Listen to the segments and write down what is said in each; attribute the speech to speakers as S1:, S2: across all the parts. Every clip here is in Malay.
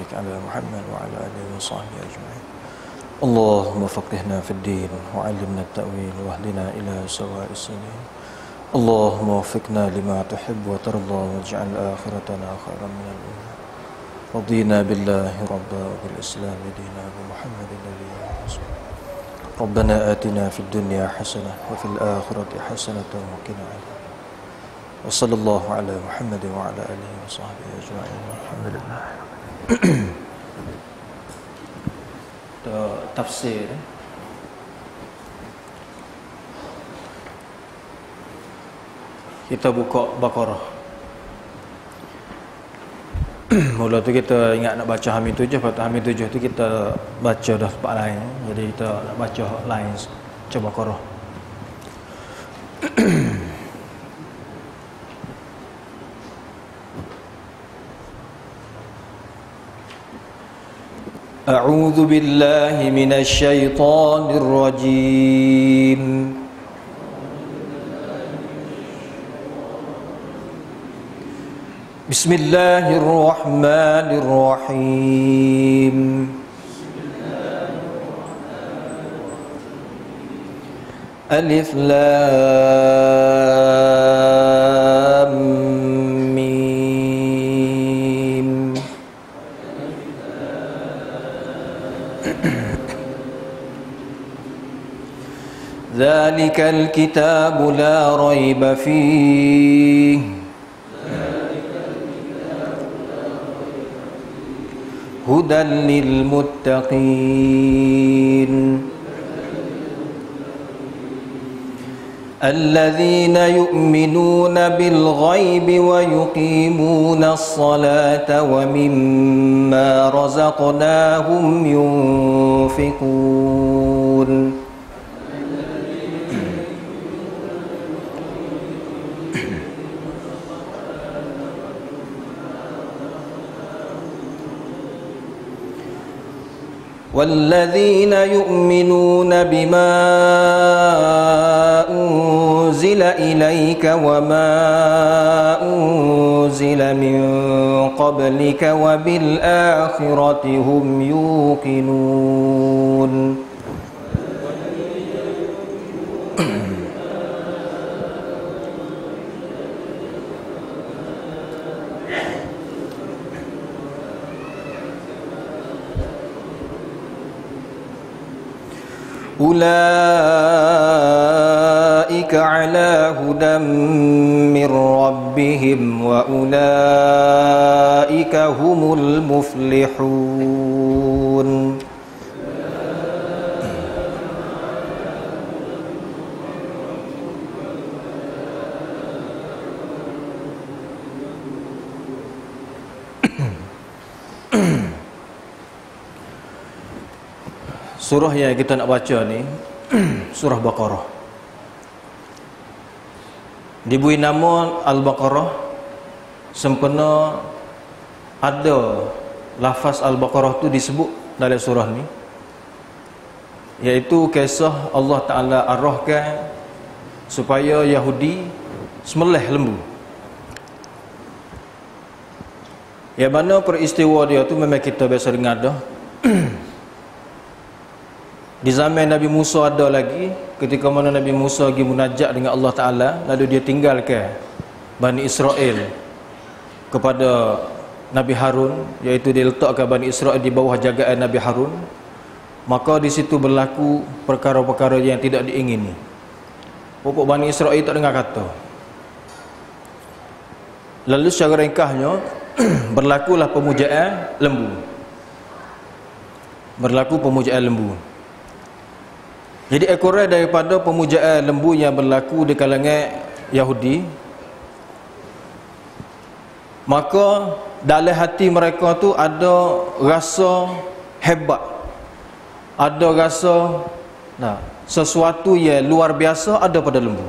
S1: barik ala Muhammad wa ala alihi wa sahbihi ajma'in. Allahumma faqihna fid din wa 'allimna at-ta'wil wa hdina ila sawa'is sabil. Allahumma waffiqna lima tuhibbu wa tarda waj'al akhiratana khairan min al-ula. Radina billahi rabba wa bil islam dina wa Muhammadin nabiyyan wa rasul. Rabbana atina fid dunya hasanah wa fil akhirati hasanah wa qina adzaban. Wa sallallahu ala Muhammad wa ala alihi wa sahbihi ajma'in. Alhamdulillah. Tafsir kita buka Baqarah. Mula tu kita ingat nak baca Hamid 7, lepas tu Hamid 7 tu kita baca dah tempat lain. Jadi kita nak baca lain, baca Baqarah. A'udzu billahi minasy syaithanir rajim. Bismillahirrahmanirrahim. Alif Lam Mim. Dzalikal kitabu la raiba fihi hudan lil muttaqin alladzina yu'minuna bil ghaibi wa yuqimuna as-salata wa mimma razaqnahum yunfiqun. والذين يؤمنون بما أنزل إليك وما أنزل من قبلك وبالآخرة هم يوقنون. أولئك على هدى من ربهم وأولئك هم المفلحون. Surah yang kita nak baca ni surah Baqarah. Diberi nama Al-Baqarah sempena ada lafaz Al-Baqarah tu disebut dalam surah ni, iaitu kisah Allah Ta'ala arahkan supaya Yahudi sembelih lembu. Yang mana peristiwa dia tu memang kita biasa dengar dah. Di zaman Nabi Musa ada lagi, ketika mana Nabi Musa pergi munajat dengan Allah Ta'ala, lalu dia tinggalkan Bani Israel kepada Nabi Harun, iaitu dia letakkan Bani Israel di bawah jagaan Nabi Harun. Maka di situ berlaku perkara-perkara yang tidak diingini. Pokok Bani Israel tak dengar kata. Lalu secara ringkasnya berlakulah pemujaan lembu. Berlaku pemujaan lembu. Jadi ekoran daripada pemujaan lembu yang berlaku di kalangan Yahudi, maka dalam hati mereka tu ada rasa hebat, ada rasa sesuatu yang luar biasa ada pada lembu.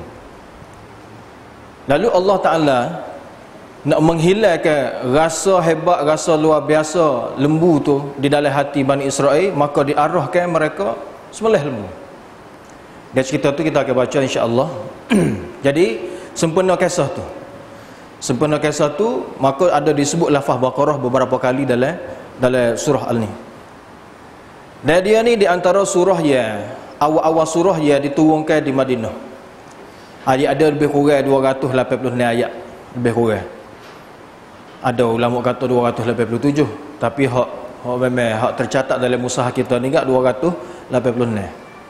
S1: Lalu Allah Ta'ala nak menghilangkan rasa hebat, rasa luar biasa lembu tu di dalam hati Bani Israel, maka diarahkan mereka sembelih lembu. Dan cerita tu kita akan baca insya-Allah. Jadi sempena kisah tu, maka ada disebut lafaz Baqarah beberapa kali dalam dalam surah Al ni. Dan dia ni di antara surah yang awal-awal surah yang diturunkan di Madinah. Dia ada lebih kurang 286 ayat, lebih kurang. Ada ulama kata 287, tapi hak memang hak tercatat dalam mushaf kita ni kat 286.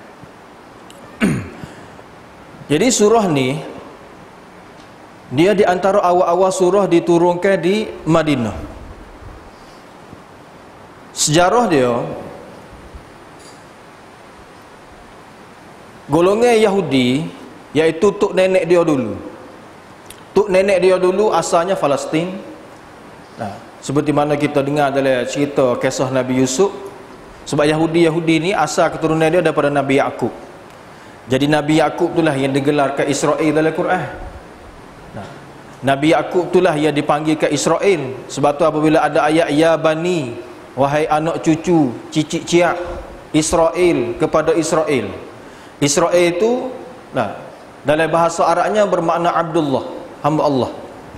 S1: Jadi surah ni dia di antara awal-awal surah diturunkan di Madinah. Sejarah dia, golongan Yahudi, iaitu tok nenek dia dulu. Tok nenek dia dulu asalnya Palestin. Nah, seperti mana kita dengar dalam cerita kisah Nabi Yusuf. Sebab Yahudi ni asal keturunan dia daripada Nabi Yaqub. Jadi Nabi Yaqub itulah yang digelarkan Israel dalam Quran. Nah, Nabi Yaqub itulah yang dipanggil ke Israel. Sebab tu apabila ada ayat ya bani, wahai anak cucu, cicit ciak Israel, kepada Israel. Israel itu dalam bahasa Arabnya bermakna Abdullah, hamba Allah.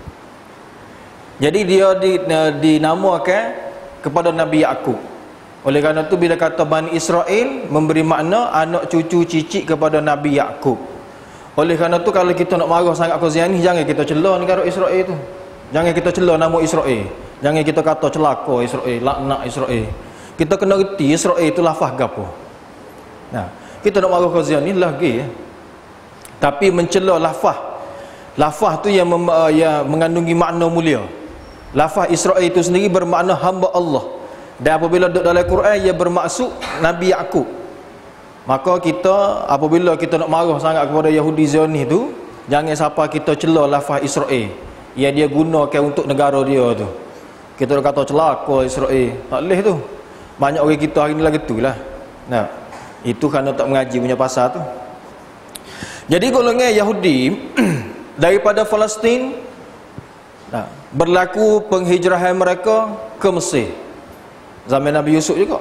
S1: Jadi dia dinamakan kepada Nabi Yaqub. Oleh kerana itu bila kata Bani Israel, memberi makna anak cucu cicit kepada Nabi Yaqub. Oleh kerana itu kalau kita nak marah sangat Qazian ni, jangan kita celah negara Israel tu. Jangan kita celah nama Israel. Jangan kita kata celaka Israel, laknat Israel. Kita kena reti Israel itu lafaz gapo. Nah, kita nak marah Qazian ni lagi tapi mencela lafaz tu yang mengandungi makna mulia. Lafaz Israel itu sendiri bermakna hamba Allah. Dan apabila duduk dalam Quran ia bermaksud Nabi Yaqub. Maka kita apabila kita nak marah sangat kepada Yahudi Zionis tu, jangan siapa kita cela lafaz Israel yang dia gunakan untuk negara dia tu. Kita nak kata celaka Israel, tak boleh tu. Banyak orang kita hari ni lagi tu lah. Nah, itu kerana tak mengaji punya pasal tu. Jadi golongan Yahudi daripada Palestin berlaku penghijrahan mereka ke Mesir zaman Nabi Yusuf juga.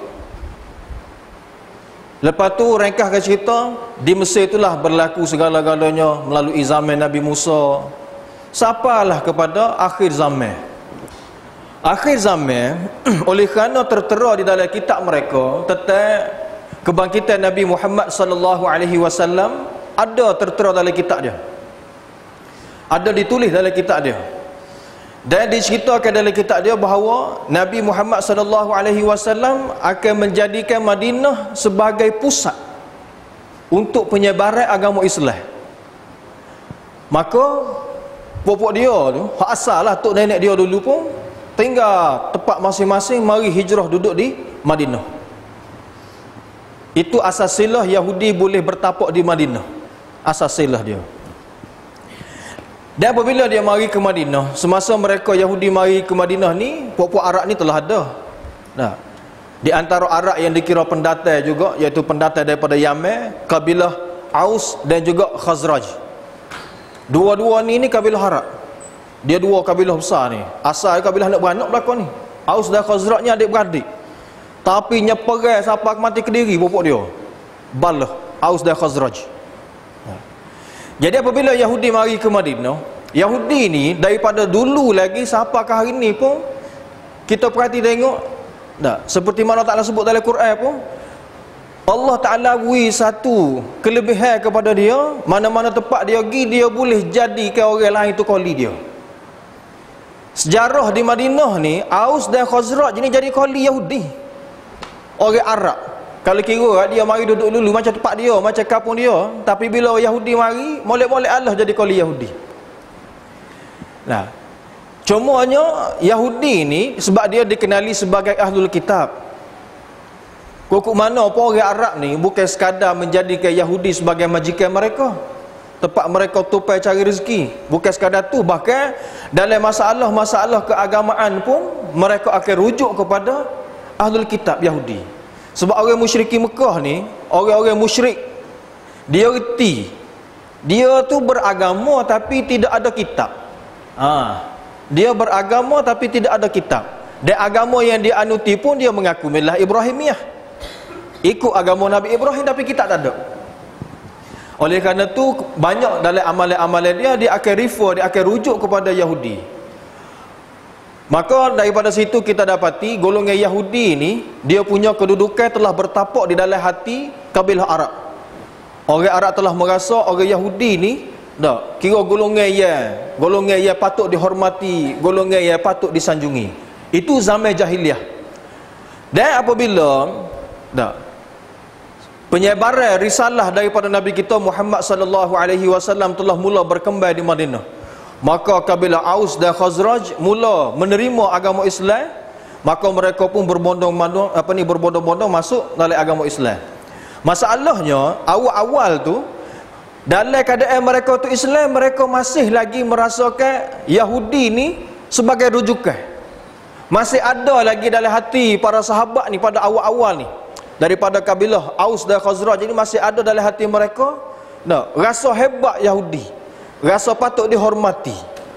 S1: Lepas tu ringkaskan cerita, di Mesir itulah berlaku segala-galanya melalui zaman Nabi Musa sampailah kepada akhir zaman. Akhir zaman oleh kerana tertera di dalam kitab mereka tentang kebangkitan Nabi Muhammad sallallahu alaihi wasallam, ada tertera dalam kitab dia. Ada ditulis dalam kitab dia. Dan diceritakan dalam kitab dia bahawa Nabi Muhammad sallallahu alaihi wasallam akan menjadikan Madinah sebagai pusat untuk penyebaran agama Islam. Maka pokok dia tu, hak asal lah tok nenek dia dulu pun tinggal tempat masing-masing, mari hijrah duduk di Madinah. Itu asasilah Yahudi boleh bertapak di Madinah. Asasilah dia. Dan apabila dia mari ke Madinah, semasa mereka Yahudi mari ke Madinah ni, puak-puak Arab ni telah ada. Nah, di antara Arab yang dikira pendatang juga, iaitu pendatang daripada Yaman, kabilah Aus dan juga Khazraj. Dua-dua ni kabilah Arab. Dia dua kabilah besar ni. Asal kabilah nak beranak belakang ni. Aus dan Khazraj ni adik-beradik. Tapi nyeperai sampai mati Kediri puak dia. Balah Aus dan Khazraj. Jadi apabila Yahudi mari ke Madinah, Yahudi ni daripada dulu lagi sampai ke hari ni pun kita perhati tengok, seperti mana Allah Ta'ala sebut dalam Quran pun, Allah Ta'ala beri satu kelebihan kepada dia, mana-mana tempat dia pergi, dia boleh jadikan orang lain tu koli dia. Sejarah di Madinah ni, Aus dan Khazraj ni jadi koli Yahudi, orang Arab. Kalau kira dia mari duduk dulu macam tempat dia, macam kampung dia, tapi bila Yahudi mari, molek-molek Allah jadi koli Yahudi. Nah, cumanya Yahudi ni sebab dia dikenali sebagai Ahlul Kitab. Kok mana pun orang Arab ni bukan sekadar menjadikan Yahudi sebagai majikan mereka, tempat mereka tupai cari rezeki. Bukan sekadar tu, bahkan dalam masalah-masalah keagamaan pun mereka akan rujuk kepada Ahlul Kitab Yahudi. Sebab orang musyrikin Mekah ni, orang-orang musyrik, dia reti dia tu beragama tapi tidak ada kitab. Dia beragama tapi tidak ada kitab. Dan agama yang dia anuti pun dia mengaku millah Ibrahimiyah, ikut agama Nabi Ibrahim, tapi kitab tak ada. Oleh kerana tu banyak dalam amalan-amalan dia akan refer, dia akan rujuk kepada Yahudi. Maka daripada situ kita dapati golongan Yahudi ni dia punya kedudukan telah bertapak di dalam hati kabilah Arab. Orang Arab telah merasa orang Yahudi ni dah kira golongan yang patut dihormati, golongan yang patut disanjungi. Itu zaman jahiliah. Dan apabila penyebaran risalah daripada Nabi kita Muhammad sallallahu alaihi wasallam telah mula berkembang di Madinah, maka kabilah Aus dan Khazraj mula menerima agama Islam. Maka mereka pun berbondong-bondong masuk dalam agama Islam. Masalahnya awal-awal tu dalam keadaan mereka tu Islam, mereka masih lagi merasakan Yahudi ni sebagai rujukan. Masih ada lagi dalam hati para sahabat ni pada awal-awal ni, daripada kabilah Aus dan Khazraj ini masih ada dalam hati mereka rasa hebat Yahudi, rasa patut dihormati.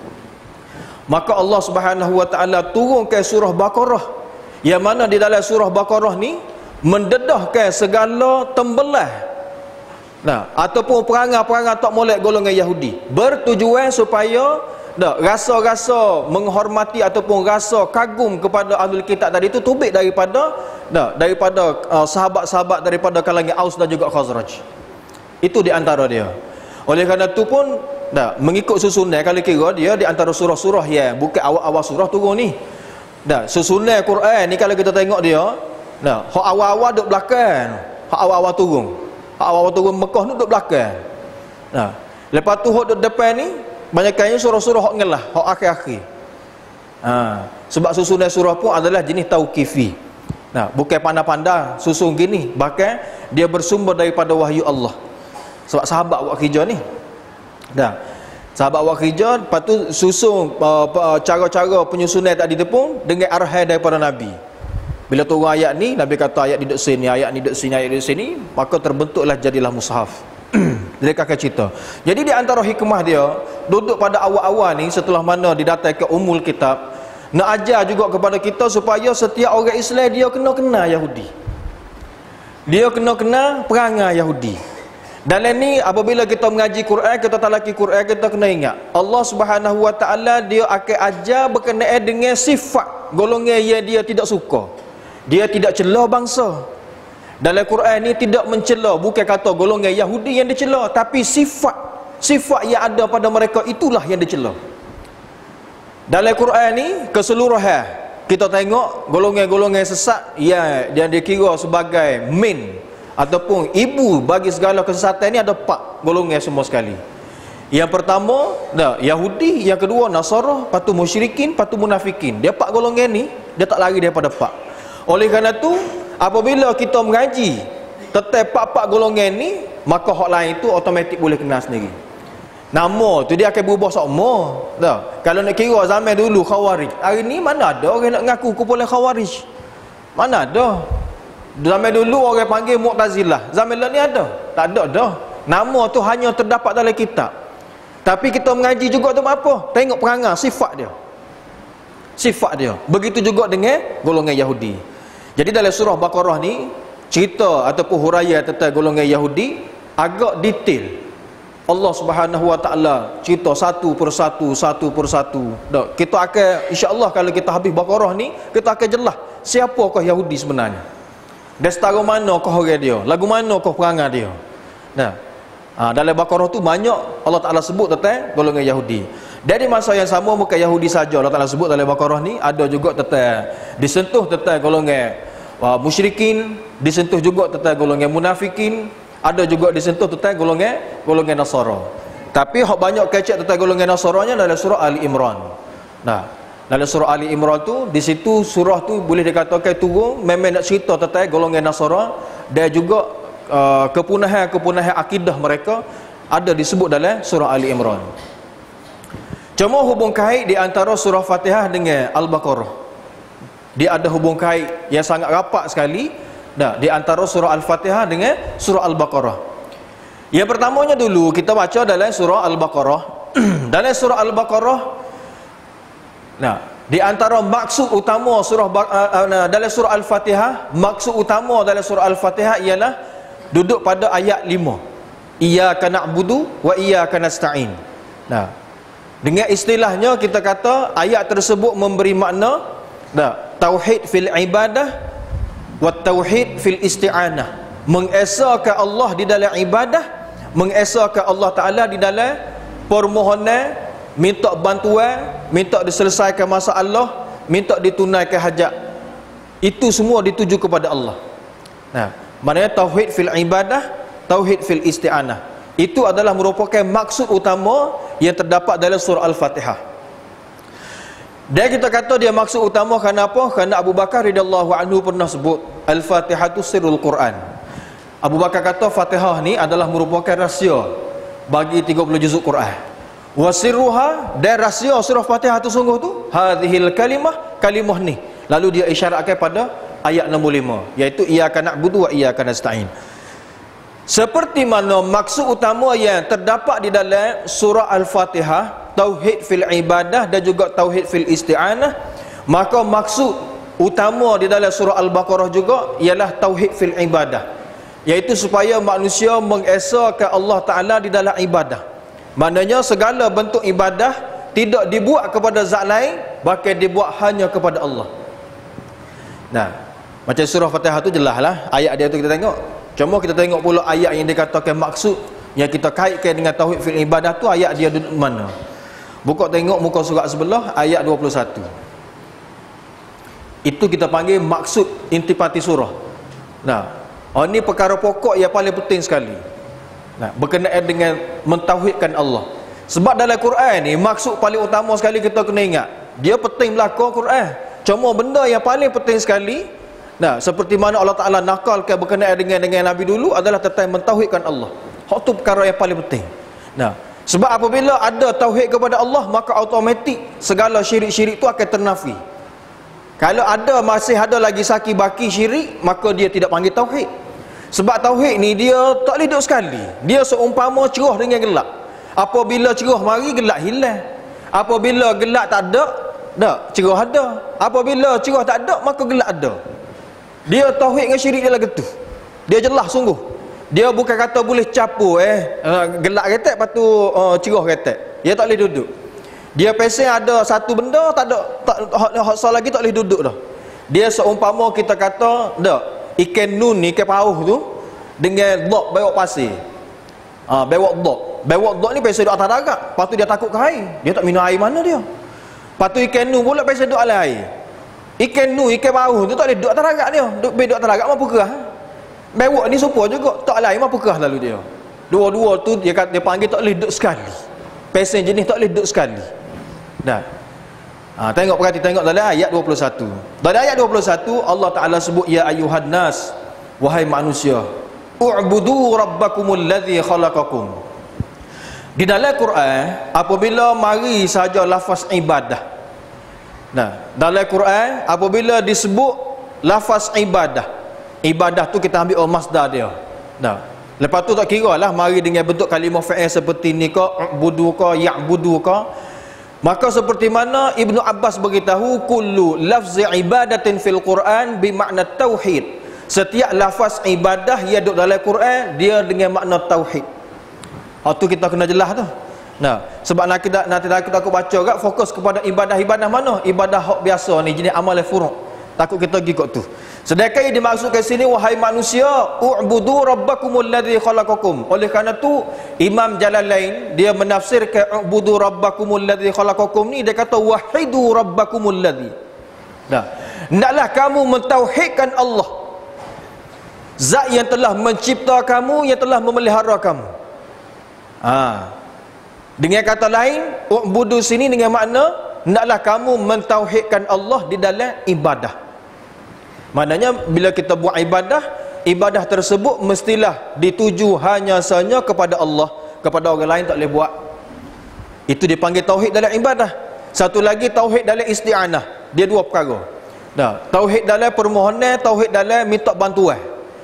S1: Maka Allah Subhanahu wa taala turunkan surah Baqarah, yang mana di dalam surah Baqarah ni mendedahkan segala tembelah ataupun perangai-perangai tak molek golongan Yahudi, bertujuan supaya rasa-rasa menghormati ataupun rasa kagum kepada ahlul kitab tadi itu tubik daripada sahabat-sahabat daripada kalangan Aus dan juga Khazraj. Itu di antara dia. Oleh kerana itu pun mengikut susunan, kalau kira dia di antara surah-surah yang bukan awal-awal surah turun ni. Susunan Quran ni kalau kita tengok dia, hak awal-awal duduk belakang, hak awal-awal turun. Hak awal-awal turun Mekah ni duduk belakang. Lepas tu hak duduk depan ni banyaknya surah-surah hak ngelah, hak akhir-akhir. Sebab susunan surah pun adalah jenis tauqifi. Bukan pandai-pandai susun gini, bahkan dia bersumber daripada wahyu Allah. Sebab sahabat buat kerja ni. Sahabat buat kerja, lepas tu susun cara-cara penyusunan tadi tu pun dengan arahan daripada Nabi. Bila turun ayat ni, Nabi kata ayat ni duduk sini, ayat ni duduk sini, ayat ni duduk sini, maka terbentuklah jadilah mushaf. Dia kakak cerita. Jadi di antara hikmah dia duduk pada awal-awal ni, setelah mana didatangkan umul kitab, nak ajar juga kepada kita supaya setiap orang Islam dia kena kenal Yahudi, dia kena kenal perangai Yahudi. Dalam ni apabila kita mengaji Quran, kita talaki Quran, kita kena ingat Allah Subhanahu wa taala dia akan ajar berkenaan dengan sifat golongan yang dia tidak suka. Dia tidak celah bangsa. Dalam Quran ni tidak mencela, bukan kata golongan Yahudi yang dicela, tapi sifat yang ada pada mereka itulah yang dicela. Dalam Quran ni keseluruhan kita tengok golongan-golongan sesat yang dikira sebagai main ataupun ibu bagi segala kesesatan ni ada 4 golongan semua sekali. Yang pertama Yahudi, yang kedua Nasara, lepas tu musyrikin, lepas tu munafikin. Dia 4 golongan ni dia tak lari daripada 4. Oleh kerana tu apabila kita mengaji tentang 4 golongan ni, maka hak lain tu automatik boleh kenal sendiri. Nama tu dia akan berubah sama. Kalau nak kira zaman dulu Khawarij, hari ni mana ada orang nak ngaku kumpulan Khawarij? Mana ada? Zaman dulu orang panggil Mu'tazilah, zaman ni ada? Tak ada dah. Nama tu hanya terdapat dalam kitab. Tapi kita mengaji juga tu apa? Tengok perangai, sifat dia. Sifat dia. Begitu juga dengan golongan Yahudi. Jadi dalam surah Baqarah ni cerita ataupun huraian tentang golongan Yahudi agak detail. Allah Subhanahu wa taala cerita satu persatu. Kita akan insya-Allah kalau kita habis Baqarah ni, kita akan jelas siapakah Yahudi sebenarnya. Dan setara manakah orang dia, lagu manakah perangai dia. Dalam Baqarah tu banyak Allah Taala sebut tentang golongan Yahudi. Dari masa yang sama bukan Yahudi saja Allah Taala sebut dalam Baqarah ni, ada juga tentang disentuh tentang golongan musyrikin, disentuh juga tentang golongan munafikin, ada juga disentuh tentang golongan Nasara. Tapi hak banyak kecek tentang golongan Nasaranya dalam surah Ali Imran. Dalam surah Ali Imran tu, di situ surah tu boleh dikatakan turun memang nak cerita tentang golongan Nasara dan juga kepunahan akidah mereka ada disebut dalam surah Ali Imran. Cuma hubung kait di antara surah Fatihah dengan Al-Baqarah. Dia ada hubung kait yang sangat rapat sekali di antara surah Al-Fatihah dengan surah Al-Baqarah. Yang pertamanya dulu kita baca dalam surah Al-Baqarah. Dalam surah Al-Baqarah, di antara maksud utama dalam surah Al-Fatihah, maksud utama dalam surah Al-Fatihah ialah duduk pada ayat 5. Iyyaka na'budu wa iyyaka nasta'in. Dengan istilahnya kita kata ayat tersebut memberi makna tauhid fil ibadah wa tauhid fil isti'anah. Mengesahkan Allah di dalam ibadah, mengesahkan Allah Ta'ala di dalam permohonan, minta bantuan, minta diselesaikan masalah, minta ditunaikan hajat. Itu semua dituju kepada Allah. Nah, maknanya tauhid fil ibadah, tauhid fil isti'anah. Itu adalah merupakan maksud utama yang terdapat dalam surah Al-Fatihah. Dan kita kata dia maksud utama kerana apa? Kerana Abu Bakar radhiyallahu anhu pernah sebut Al-Fatihah itu sirrul Quran. Abu Bakar kata Fatihah ni adalah merupakan rahsia bagi 30 juzuk Quran. Wa sirruha, dan rahsia surah Fatihah tu sungguh tu hadhil kalimah ni. Lalu dia isyaratkan pada ayat 65, iaitu iyyaka na'budu wa iyyaka nasta'in. Seperti mana maksud utama yang terdapat di dalam surah Al-Fatihah, tauhid fil ibadah dan juga tauhid fil isti'anah, maka maksud utama di dalam surah Al-Baqarah juga ialah tauhid fil ibadah, iaitu supaya manusia mengesahkan Allah Ta'ala di dalam ibadah. Maknanya segala bentuk ibadah tidak dibuat kepada zat lain, bahkan dibuat hanya kepada Allah. Nah, macam surah Fatihah tu jelaslah ayat dia tu kita tengok. Cuma kita tengok pula ayat yang dikatakan maksud yang kita kaitkan dengan tauhid fil ibadah tu, ayat dia duduk mana? Buka tengok muka surat sebelah ayat 21. Itu kita panggil maksud intipati surah. Nah, ini perkara pokok yang paling penting sekali. Nah, berkenaan dengan mentauhidkan Allah. Sebab dalam Quran ni maksud paling utama sekali kita kena ingat. Dia penting belaka Quran. Cuma benda yang paling penting sekali, nah, seperti mana Allah Ta'ala nakalkan berkenaan dengan Nabi dulu adalah tentang mentauhidkan Allah. Hak tu perkara yang paling penting. Nah, sebab apabila ada tauhid kepada Allah, maka automatik segala syirik-syirik tu akan ternafi. Kalau masih ada lagi saki baki syirik, maka dia tidak panggil tauhid. Sebab tauhid ni dia tak boleh duduk sekali. Dia seumpama cerah dengan gelap. Apabila cerah mari, gelap hilang. Apabila gelap tak ada, cerah ada. Apabila cerah tak ada, maka gelap ada. Dia tauhid dengan syirik dia lah gitu. Dia jelas sungguh. Dia bukan kata boleh capur gelap retak lepas tu cerah retak. Dia tak boleh duduk. Dia pesen ada satu benda tak ada, hak lagi tak boleh duduk dah. Dia seumpama kita kata ikan nun ni, ikan pauh tu dengan dok bewak pasir. Bewak dok ni pesen duduk atas darat. Lepas tu dia takut ke air. Dia tak minum air mana dia. Lepas tu ikan nun pula pesen duduk dalam air. Ikan pauh tu tak boleh duduk atas darat dia. Duduk atas darat mampu kerah. Bewak ni serupa juga, tak lain mampu kerah lalu dia. Dua-dua tu dia panggil tak boleh duduk sekali. Pesen jenis tak boleh duduk sekali. Dah. Tengok dalam ayat 21. Dalam ayat 21 Allah Ta'ala sebut ya ayuhan nas, wahai manusia, u'budu rabbakumul ladzi khalaqakum. Di dalam Quran apabila mari saja lafaz ibadah. Nah, dalam Quran apabila disebut lafaz ibadah tu kita ambil masdar dia. Nah, lepas tu tak kira lah mari dengan bentuk kalimah fa'il seperti ni ke, u'budu ke, ya'budu ke. Maka seperti mana Ibnu Abbas beritahu, kullu lafzi ibadatin fil Quran bermakna tauhid. Setiap lafaz ibadah yang ada dalam Quran dia dengan makna tauhid. Tu kita kena jelas tu. Nah, sebab nanti aku baca agak fokus kepada ibadah mana? Ibadah hak biasa ni, jenis amal furu'. Takut kita pergi kat tu. Sedangkan yang dimaksudkan sini, wahai manusia, u'budu rabbakumul ladzi khalaqakum. Oleh kerana tu Imam Jalalain dia menafsirkan u'budu rabbakumul ladzi khalaqakum ni, dia kata wahidu rabbakumul ladzi. Nah, hendaklah kamu mentauhidkan Allah, zat yang telah mencipta kamu, yang telah memelihara kamu. Dengan kata lain, u'budu sini dengan makna hendaklah kamu mentauhidkan Allah di dalam ibadah. Maknanya bila kita buat ibadah tersebut mestilah dituju hanya sahaja kepada Allah, kepada orang lain tak boleh buat. Itu dipanggil tauhid dalam ibadah. Satu lagi tauhid dalam isti'anah. Dia dua perkara. Tauhid dalam permohonan, tauhid dalam minta bantuan.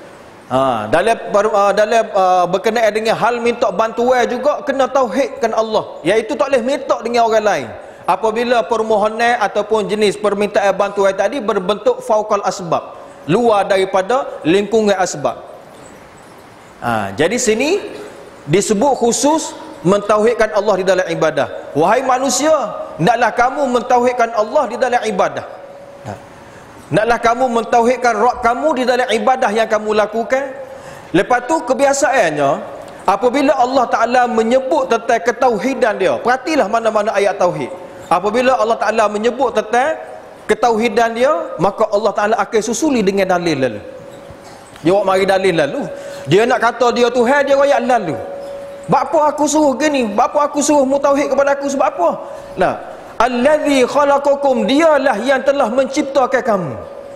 S1: Dalam berkenaan dengan hal minta bantuan juga kena tauhidkan Allah, iaitu tak boleh minta dengan orang lain. Apabila permohonan ataupun jenis permintaan bantuan tadi berbentuk fauqal asbab, luar daripada lingkungan asbab. Jadi sini disebut khusus mentauhidkan Allah di dalam ibadah. Wahai manusia, hendaklah kamu mentauhidkan Allah di dalam ibadah. Hendaklah kamu mentauhidkan Rabb kamu di dalam ibadah yang kamu lakukan. Lepas tu kebiasaannya, apabila Allah Ta'ala menyebut tentang ketauhidan dia, perhatilah mana-mana ayat tauhid. Apabila Allah Ta'ala menyebut tentang ketauhidan dia, maka Allah Ta'ala akan susuli dengan dalil lalu. Dia buat mari dalil lalu. Dia nak kata dia Tuhan, dia royak lalu. Bapa aku suruh gini, bapa aku suruh mutauhid kepada aku sebab apa? Nah, allazi khalaqakum, dialah yang telah menciptakan kamu.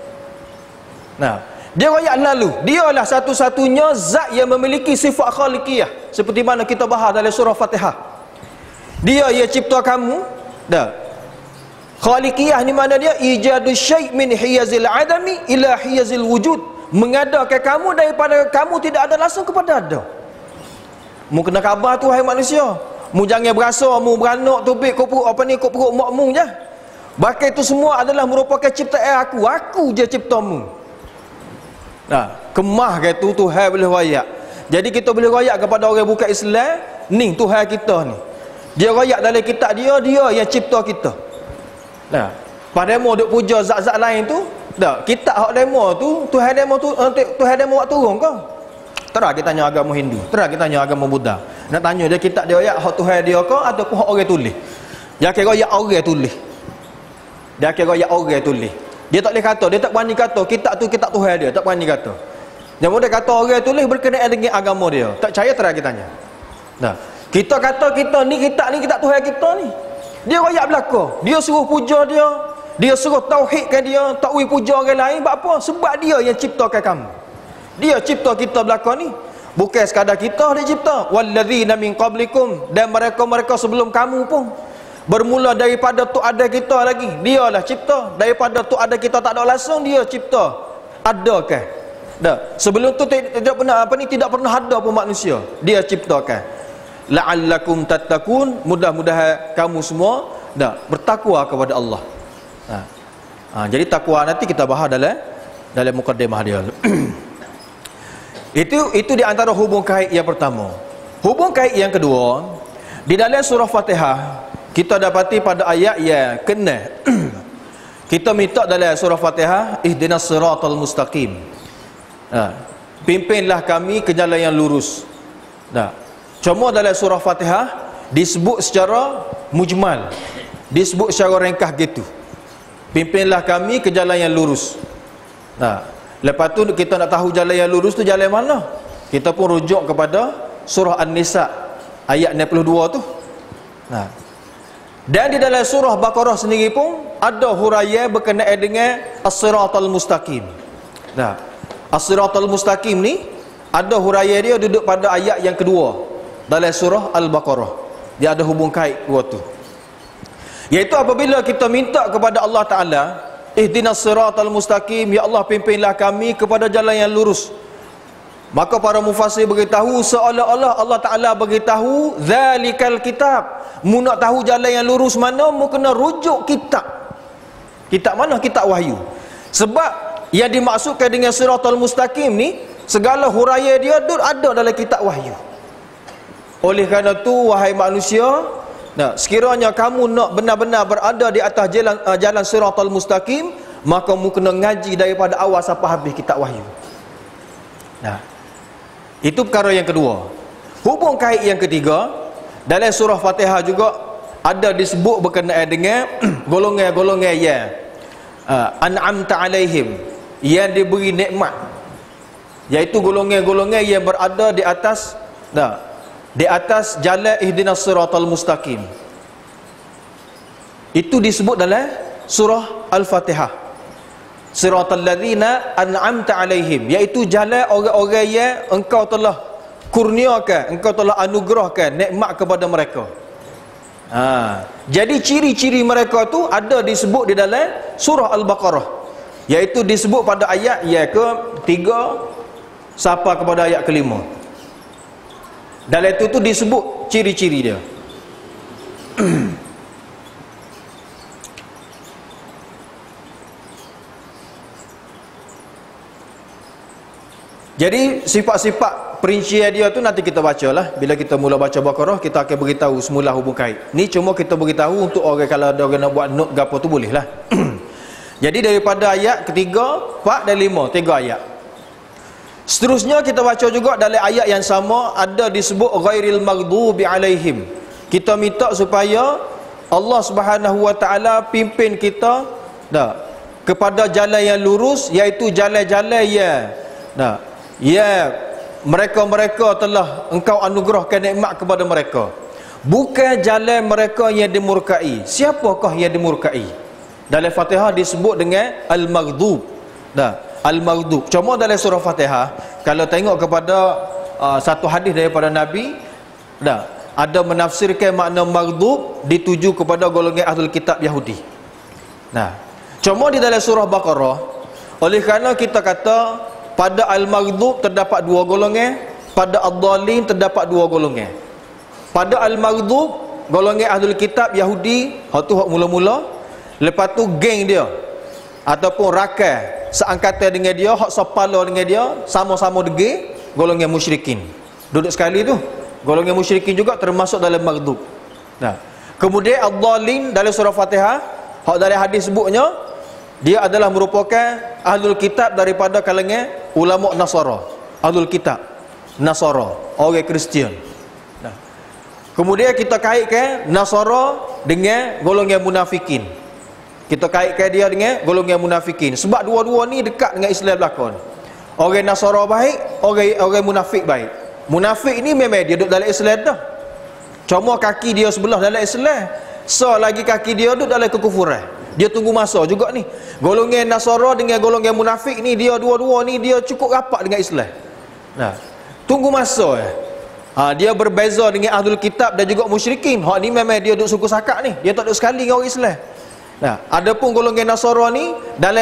S1: Nah, dia royak lalu, dialah satu-satunya zat yang memiliki sifat khaliqiyah, seperti mana kita bahas dalam surah Fatihah. Dia yang cipta kamu. Dah. Khaliqiyah ni mana dia? Ijadu syai' min hiyazil adami ila hiyazil wujud. Mengadakan kamu daripada kamu tidak ada langsung kepada ada. Mu kena khabar tu hai manusia. Mu jangan berasa mu beranak tubik kau perut apa ni kau perut makmu je. Bahkan itu semua adalah merupakan ciptaan aku. Aku je ciptamu. Nah, kemah ke tu Tuhan boleh royak. Jadi kita boleh royak kepada orang bukan Islam, ni Tuhan kita ni. Dia royak dalam kitab dia, dia yang cipta kita. Nah, pada demo duk puja zat-zat lain tu, dak, kitab hak demo tu, Tuhan demo tu, Tuhan demo buat turun ke? Terah kita tanya agama Hindu, terah kita tanya agama Buddha. Nak tanya dia kitab dia royak hak Tuhan dia ke ataupun hak orang tulis. Dia kira royak orang tulis. Dia kira royak orang tulis. Dia tak boleh kata, dia tak berani kata kitab tu kitab Tuhan dia, tak berani kata. Yang boleh kata orang tulis berkenaan dengan agama dia. Tak percaya terang kita tanya. Nah, kita kata kita ni kitab Tuhan kita ni. Dia royak belaka. Dia suruh puja dia, dia suruh tauhidkan dia, tak boleh puja orang lain. Sebab apa? Sebab dia yang ciptakan kamu. Dia cipta kita belaka ni. Bukan sekadar kita dia cipta. Walladzina min qablikum, dan mereka-mereka sebelum kamu pun. Bermula daripada tu ada kita lagi, dialah cipta. Daripada tu ada kita tak ada langsung, dia cipta. Adakah? Dah. Sebelum tu tidak pernah tidak pernah ada pun manusia. Dia ciptakan. La'allakum tattaqun, mudah-mudahan kamu semua bertakwa kepada Allah. Jadi takwa nanti kita bahas dalam mukadimah dia. Itu di antara hubung kait yang pertama. Hubung kait yang kedua, di dalam surah Fatihah kita dapati pada ayat yang ke-6. Kita minta dalam surah Fatihah, ihdinas siratal mustaqim. Pimpinlah kami ke jalan yang lurus. Cuma dalam surah Fatihah disebut secara mujmal, disebut secara ringkas gitu. Pimpinlah kami ke jalan yang lurus. Lepas tu kita nak tahu jalan yang lurus tu jalan mana? Kita pun rujuk kepada surah An-Nisa ayat 62 tu. Dan di dalam surah Baqarah sendiri pun ada huraian berkenaan dengan as-siratal mustaqim. As-siratal mustaqim ni ada huraian dia duduk pada ayat yang kedua dalam surah Al-Baqarah. Dia ada hubung kait dua tu. Iaitu apabila kita minta kepada Allah Ta'ala, ihdinas siratal mustaqim, ya Allah pimpinlah kami kepada jalan yang lurus. Maka para mufassir beritahu seolah-olah Allah Ta'ala beritahu zalikal kitab. Mu nak tahu jalan yang lurus mana, mu kena rujuk kitab. Kitab mana? Kitab wahyu. Sebab yang dimaksudkan dengan siratal mustaqim ni, segala huraian dia ada dalam kitab wahyu. Oleh kerana tu wahai manusia, sekiranya kamu nak benar-benar berada di atas jalan siratal mustaqim, maka mu kena ngaji daripada awal sampai habis kitab wahyu. Itu perkara yang kedua. Hubung kait yang ketiga, dalam surah Fatihah juga ada disebut berkenaan dengan golongan-golongan yang an'amta alaihim, yang diberi nikmat, iaitu golongan-golongan yang berada di atas jalan ihdinas siratal mustaqim. Itu disebut dalam surah Al-Fatihah, siratal ladzina an'amta alaihim, iaitu jalan orang-orang yang engkau telah kurniakan, engkau telah anugerahkan nikmat kepada mereka. Jadi ciri-ciri mereka tu ada disebut di dalam surah Al-Baqarah, iaitu disebut pada ayat yang ke-3 sampai kepada ayat ke-5. Dalam itu disebut ciri-ciri dia. Jadi sifat-sifat perincian dia tu nanti kita bacalah. Bila kita mula baca Baqarah, kita akan beritahu semula hubung kait. Ni cuma kita beritahu untuk orang kalau ada orang nak buat note gapo tu boleh lah. Jadi daripada ayat ketiga, 4 dan 5, 3 ayat. Seterusnya kita baca juga dalam ayat yang sama ada disebut ghairil maghdubi alaihim. Kita minta supaya Allah Subhanahu wa taala pimpin kita kepada jalan yang lurus, iaitu jalan-jalan mereka telah engkau anugerahkan nikmat kepada mereka, bukan jalan mereka yang dimurkai. Siapakah yang dimurkai? Dalam Fatihah disebut dengan al-maghdub. Al-maghdub. Cuma dalam surah Fatihah kalau tengok kepada satu hadis daripada Nabi, ada menafsirkan makna maghdub dituju kepada golongan ahlul kitab Yahudi. Cuma di dalam surah Baqarah, oleh kerana kita kata pada al-maghdub terdapat 2 golongan, pada ad-dallin terdapat 2 golongan. Pada al-maghdub golongan ahlul kitab Yahudi, hak tu hak mula-mula, lepas tu geng dia ataupun rakan seangkatan dengan dia, hak sepala dengan dia, sama-sama degil, golongan musyrikin. Duduk sekali tu, golongan musyrikin juga termasuk dalam maghdub. Kemudian ad-dallin dalam surah Fatihah, hak dalam hadis sebutnya dia adalah merupakan ahlul kitab daripada kalangan ulama Nasara. Ahlul kitab Nasara, orang Kristian. Kemudian kita kaitkan Nasara dengan golongan munafikin. Kita kaitkan dia dengan golongan munafikin sebab dua-dua ni dekat dengan Islam belakang. Orang Nasara baik, orang munafik baik. Munafik ni memang dia duduk dalam Islam dah, cuma kaki dia sebelah dalam Islam, lagi kaki dia duduk dalam kekufuran. Dia tunggu masa juga ni. Golongan Nasara dengan golongan munafik ni, dia dua-dua ni dia cukup rapat dengan Islam. Tunggu masa. Dia berbeza dengan ahlul kitab dan juga musyrikin. Hak ni memang dia duduk suku sakak ni, dia tak duduk sekali dengan orang Islam. Adapun golongan Nasara ni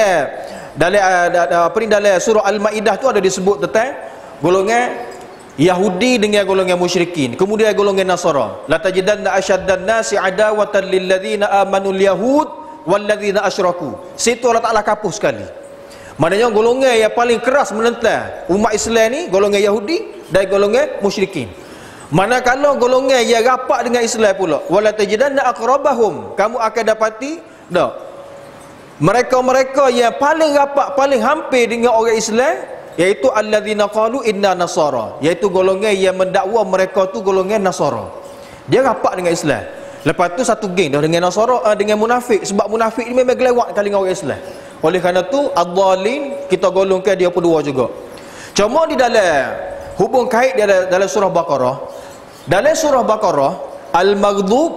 S1: dalam surah Al-Maidah tu ada disebut tentang golongan Yahudi dengan golongan musyrikin. Kemudian golongan Nasara, la tajidanna asyaddan nasi adawatan lil ladzina amanu al-yahud wal ladzina asyraku. Situ Allah Taala kapus sekali. Maknanya golongan yang paling keras menentang umat Islam ni golongan Yahudi dan golongan musyrikin. Manakala golongan yang rapat dengan Islam pula, wala tajidanna aqrabahum, kamu akan dapati mereka-mereka yang paling rapat, paling hampir dengan orang Islam, iaitu alladzina qalu inna nasara, iaitu golongan yang mendakwa mereka tu golongan Nasara. Dia rapat dengan Islam. Lepas tu satu geng dah dengan Nasara, dengan munafik, sebab munafik ni memang gelawak kali dengan orang Islam. Oleh kerana tu ad-dallin kita golongkan dia berdua juga. Cuma di dalam hubung kait dia dalam surah Baqarah, dalam surah Baqarah al-maghdub,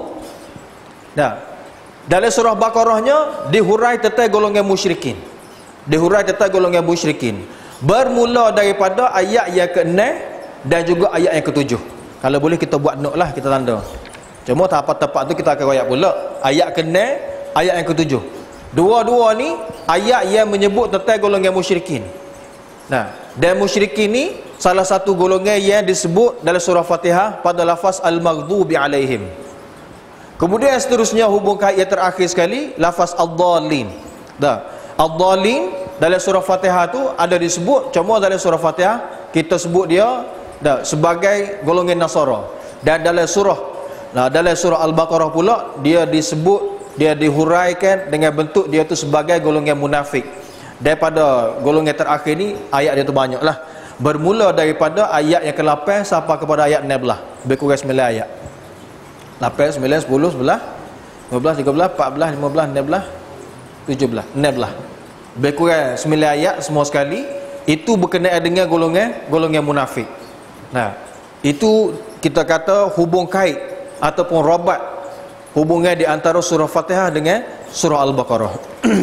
S1: dalam surah Baqarahnya dihurai tentang golongan musyrikin. Dihurai tentang golongan musyrikin. Bermula daripada ayat yang ke-6 dan juga ayat yang ke-7. Kalau boleh kita buat note lah, kita tanda. Cuma tepat-tepat tu kita akan royak pula ayat ke-6, ayat yang ke-7. Dua-dua ni ayat yang menyebut tentang golongan musyrikin. Dan musyrikin ni salah satu golongan yang disebut dalam surah Fatihah pada lafaz al-maghdubi alaihim. Kemudian seterusnya hubung kait yang terakhir sekali, lafaz ad-dallin. Ad-dallin dalam surah Fatihah tu ada disebut, cuma dalam surah Fatihah kita sebut dia sebagai golongan Nasara. Dan dalam surah Al-Baqarah pula dia disebut, dia dihuraikan dengan bentuk dia tu sebagai golongan munafik. Daripada golongan terakhir ni ayat dia tu banyaklah. Bermula daripada ayat yang ke-8 sampai kepada ayat 16. Lebih kurang 9 ayat. 8, 9, 10, 11, 12, 13, 14, 15, 16, 17, 16. Lebih kurang 9 ayat semua sekali. Itu berkenaan dengan golongan munafik. Itu kita kata hubung kait ataupun rabat hubungan di antara surah Fatihah dengan surah Al-Baqarah.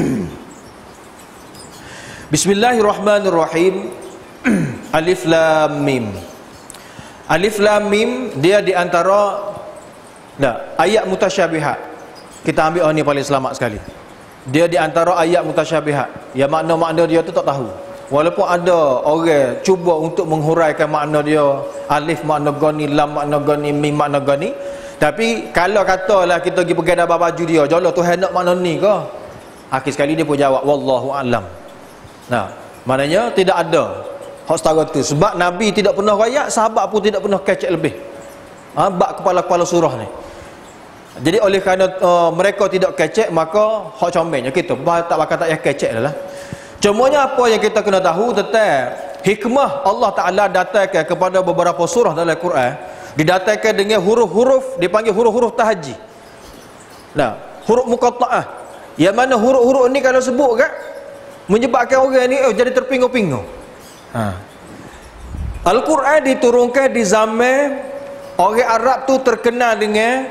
S1: Bismillahirrahmanirrahim. Alif Lam Mim. Alif Lam Mim dia di antara ayat mutasyabihat. Kita ambil ni paling selamat sekali. Dia di antara ayat mutasyabihat. Ya makna-makna dia tu tak tahu. Walaupun ada orang cuba untuk menghuraikan makna dia, alif makna gani, lam makna gani, mim makna gani, tapi kalau katalah kita pergi pegang dalam baju dia, jala Tuhan nak makna ni ke? Akhir sekali dia pun jawab wallahu alam. Maknanya tidak ada hak setara tu. Sebab Nabi tidak pernah royak, sahabat pun tidak pernah kecek lebih. Bab kepala-kepala surah ni. Jadi oleh kerana mereka tidak kecek, maka hak comelnya kita tak bakal tak payah kecek dah lah. Cumanya apa yang kita kena tahu tentang hikmah Allah Ta'ala datangkan kepada beberapa surah dalam Quran, didatangkan dengan huruf-huruf, dipanggil huruf-huruf tahajji. Nah, huruf muqatta'ah. Yang mana huruf-huruf ni kalau sebut kan, menyebabkan orang ni jadi terpingu-pingu. Al-Quran diturunkan di zaman orang Arab tu terkenal dengan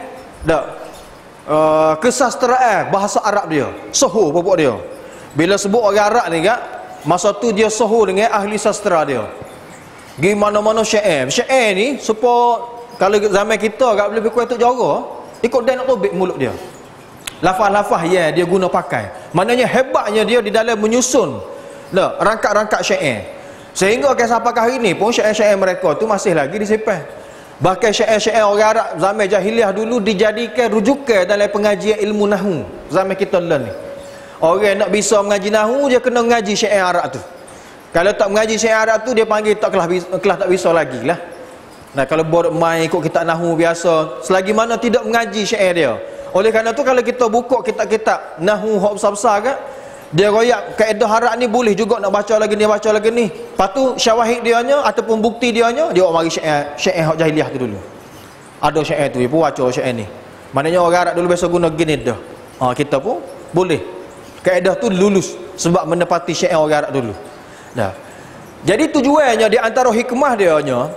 S1: kesastraan bahasa Arab dia, sohu pokok dia. Bila sebut orang Arab ni kan, masa tu dia sohu dengan ahli sastra dia. Gi mana-mana syair. Syair ni supaya kalau zaman kita agak lebih kurang tu jara, ikut dia nak tobik mulut dia. Lafaz-lafaz dia guna pakai. Maknanya hebatnya dia di dalam menyusun rangkap-rangkap syair. Sehingga sampai hari ni pun syair-syair mereka tu masih lagi disimpan. Bahkan syair-syair orang Arab zaman jahiliah dulu dijadikan rujukan dalam pengajian ilmu nahwu zaman kita ni. Orang nak bisa mengaji nahwu, dia kena mengaji syair Arab tu. Kalau tak mengaji syair Arab tu, dia panggil tak kelas tak bisa lagi lah. Nah, kalau borak main ikut kitab nahwu biasa, selagi mana tidak mengaji syair dia. Oleh kerana tu kalau kita buka kitab-kitab nahwu hak besar-besar kan, dia royak kaedah Arab ni boleh juga nak baca lagi ni, baca lagi ni. Lepas tu syawahid dia nya ataupun bukti dia nya, dia mari syair hak jahiliah tu dulu. Ada syair tu, dia pun baca syair ni. Maknanya orang Arab dulu biasa guna gini dah. Kita pun boleh. Kaedah tu lulus sebab menepati syair orang Arab dulu. Nah. Jadi tujuannya di antara hikmah dia nya,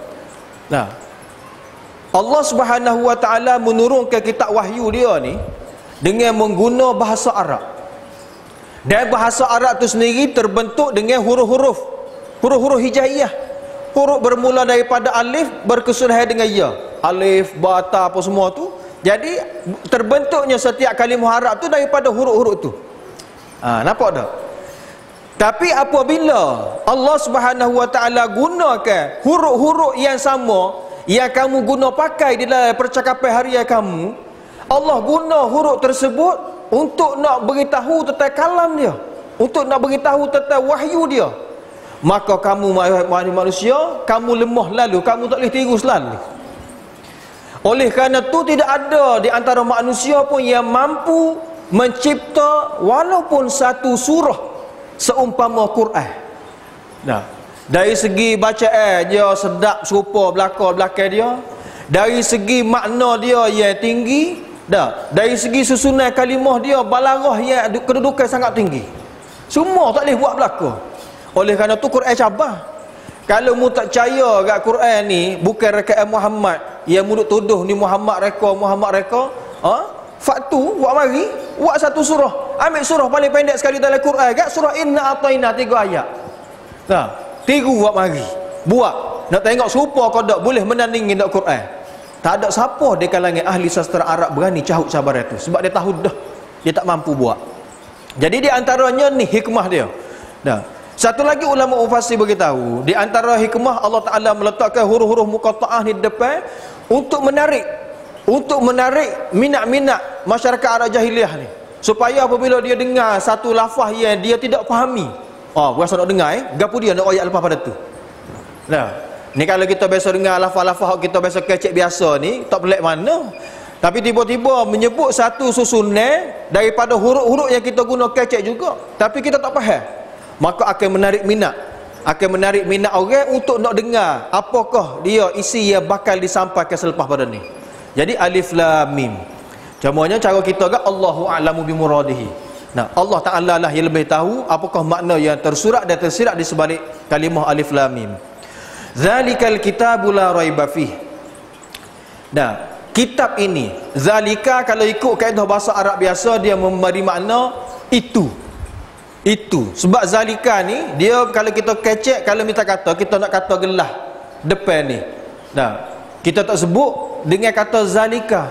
S1: Allah Subhanahu wa taala menurunkan kitab wahyu dia ni dengan mengguna bahasa Arab. Dan bahasa Arab tu sendiri terbentuk dengan huruf-huruf hijaiyah. Huruf bermula daripada alif berkesudahan dengan ya. Alif, ba, ta apa semua tu. Jadi terbentuknya setiap kalimah Arab tu daripada huruf-huruf tu. Nampak tak? Tapi apabila Allah Subhanahu wa taala gunakan huruf-huruf yang sama yang kamu guna pakai di dalam percakapan harian kamu, Allah guna huruf tersebut untuk nak beritahu tentang kalam dia, untuk nak beritahu tentang wahyu dia. Maka kamu manusia, kamu lemah lalu, kamu tak boleh tiru selalu. Oleh kerana tu tidak ada di antara manusia pun yang mampu mencipta walaupun satu surah seumpama Quran. Dari segi bacaan dia sedap serupa belakang dia, dari segi makna dia yang tinggi, dari segi susunan kalimah dia balarah yang kedudukan sangat tinggi. Semua tak boleh buat belaka. Oleh kerana tu Quran cabar. Kalau mu tak percaya kat Quran ni bukan rekaan Muhammad, yang mu duk tuduh ni Muhammad reka, faktu buat mari, buat satu surah. Ambil surah paling pendek sekali dalam Quran kat surah Inna Ataina 3 ayat. Tiru buat mari. Buat. Nak tengok serupa kau tak boleh menandingi dak Quran. Tak ada siapa di kalangan ahli sastra Arab berani cahut cabaran itu sebab dia tahu dah dia tak mampu buat. Jadi di antaranya ni hikmah dia. Satu lagi ulama mufassir beritahu, di antara hikmah Allah Taala meletakkan huruf-huruf muqatta'ah di depan untuk menarik minat-minat masyarakat Arab jahiliah ni, supaya apabila dia dengar satu lafaz yang dia tidak fahami, berasa nak dengar gapo dia nak ayat lepas pada tu. Ni kalau kita biasa dengar lafaz-lafaz kita biasa kecek biasa ni, tak pelik mana. Tapi tiba-tiba menyebut satu susunan daripada huruf-huruf yang kita guna kecek juga, tapi kita tak faham, maka akan menarik minat orang untuk nak dengar apakah dia isi yang bakal disampaikan selepas pada ni. Jadi alif lam mim. Cumanya cara kita kan Allahu a'lamu bimuradihi. Allah Ta'ala lah yang lebih tahu apakah makna yang tersurat dan tersirat di sebalik kalimah alif lam mim. Zalikal kitabu la raiba fih. Kitab ini, zalika kalau ikut kaedah bahasa Arab biasa dia memberi makna itu. Sebab zalika ni dia kalau kita kecek, kalau minta kata kita nak kata gelah depan ni, kita tak sebut dengan kata zalika.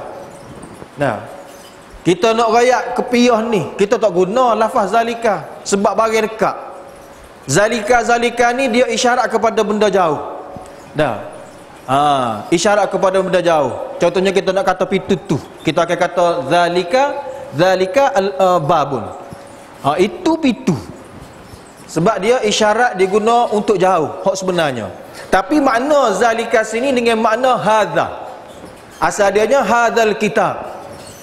S1: Kita nak rayak kepiah ni, kita tak guna lafaz zalika sebab bagi dekat. Zalika ni dia isyarat kepada benda jauh. Isyarat kepada benda jauh. Contohnya kita nak kata pitutu, kita akan kata zalika babun. Itu pitu. Sebab dia isyarat diguna untuk jauh hak sebenarnya. Tapi makna zalika sini dengan makna hadza. Asal dianya hadzal kitab.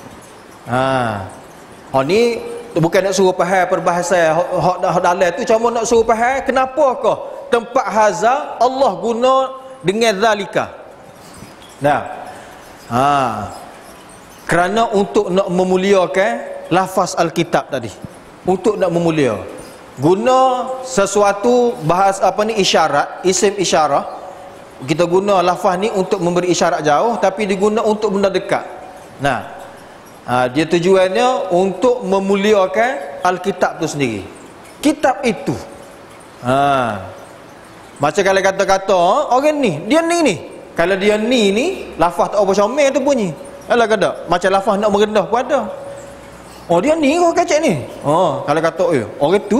S1: Ni bukan nak suruh faham perbahasan hak dalam tu, cuma nak suruh faham kenapakah tempat haza Allah guna dengan zalika. Kerana untuk nak memuliakan lafaz al-kitab tadi. Untuk nak memulia. Guna sesuatu bahas isyarat, isim isyarah. Kita guna lafaz ni untuk memberi isyarat jauh, tapi diguna untuk benda dekat. Dia tujuannya untuk memuliakan al-kitab tu sendiri. Kitab itu. Macam kalau kata-kata orang ni, dia ni. Kalau dia ni lafaz tak apa comel tu bunyi. Alah kata macam lafaz nak merendah pun ada. Dia ni kau kacak ni. Kalau kata orang tu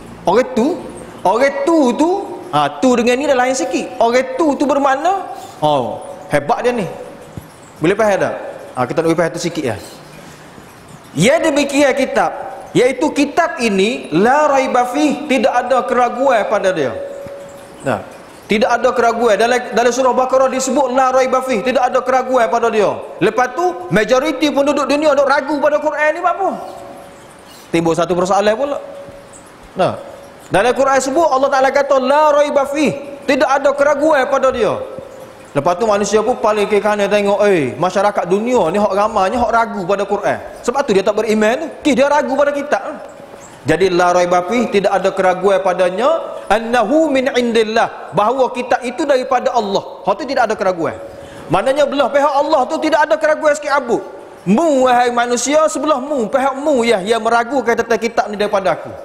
S1: tu dengan ni dah lain sikit. Orang tu bermakna hebat dia ni. Boleh faham tak? Kita nak faham tu sikit ya. Ya demikian kitab, iaitu kitab ini la raiba fih, tidak ada keraguan pada dia. Tidak ada keraguan. Dalam surah Baqarah disebut la raiba fih, tidak ada keraguan pada dia. Lepas tu majoriti penduduk dunia duk ragu pada Quran ni apa? Timbul satu persoalan pula. Dalam Quran sebut Allah Taala kata la raiba fih, tidak ada keraguan pada dia. Lepas tu manusia pun paling ke kanan tengok, masyarakat dunia ni hak ramainya hak ragu pada Quran. Sebab tu dia tak beriman tu. Dia ragu pada kitab. Jadi la raiba fih, tidak ada keraguan padanya, annahu min indillah, bahawa kitab itu daripada Allah. Hak tu tidak ada keraguan. Maknanya belah pihak Allah tu tidak ada keraguan sikit abuk. Mu wahai manusia, sebelah mu, pihak mu yang meragukan tentang kitab ni daripada aku.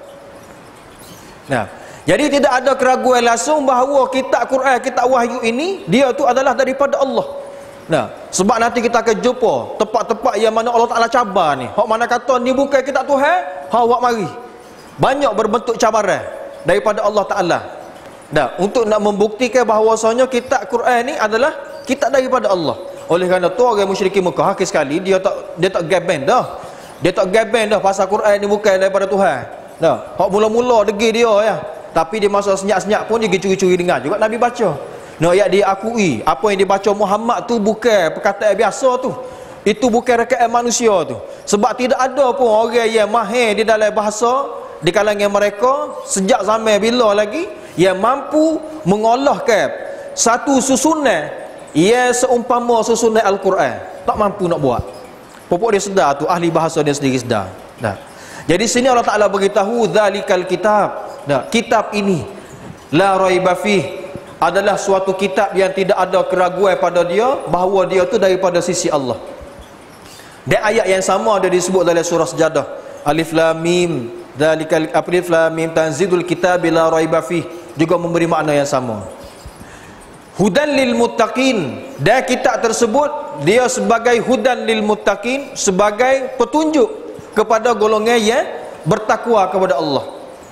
S1: Jadi tidak ada keraguan langsung bahawa kitab Quran, kitab wahyu ini dia tu adalah daripada Allah. Sebab nanti kita akan jumpa tempat-tempat yang mana Allah Taala cabar ni. Hak mana kata ni bukan kitab Tuhan, awak mari. Banyak berbentuk cabaran daripada Allah Taala. Untuk nak membuktikan bahawasanya kitab Quran ni adalah kitab daripada Allah. Oleh kerana tu orang musyrikin Mekah akhir sekali dia tak gaben dah. Dia tak gaben dah pasal Quran ni bukan daripada Tuhan. Hak mula-mula degil dia ya. Tapi di masa senyap-senyap pun dia curi-curi dengar juga Nabi baca. Ayat dia akui apa yang dibaca Muhammad tu bukan perkataan biasa tu. Itu bukan rekaan manusia tu. Sebab tidak ada pun orang yang mahir di dalam bahasa di kalangan mereka sejak zaman bila lagi yang mampu mengolahkan satu susunan yang seumpama susunan Al-Quran. Tak mampu nak buat. Pokok dia sedar tu, ahli bahasa dia sendiri sedar. Jadi sini Allah Ta'ala beritahu zalikal kitab. Kitab ini la raiba fih, adalah suatu kitab yang tidak ada keraguan pada dia bahawa dia tu daripada sisi Allah. Dan ayat yang sama ada disebut dalam surah Sajadah. Alif lam mim zalikal alif lam mim tanzilul kitab la raiba fih, juga memberi makna yang sama. Hudan lil muttaqin, dan kitab tersebut dia sebagai hudan lil muttaqin, sebagai petunjuk kepada golongan yang bertakwa kepada Allah.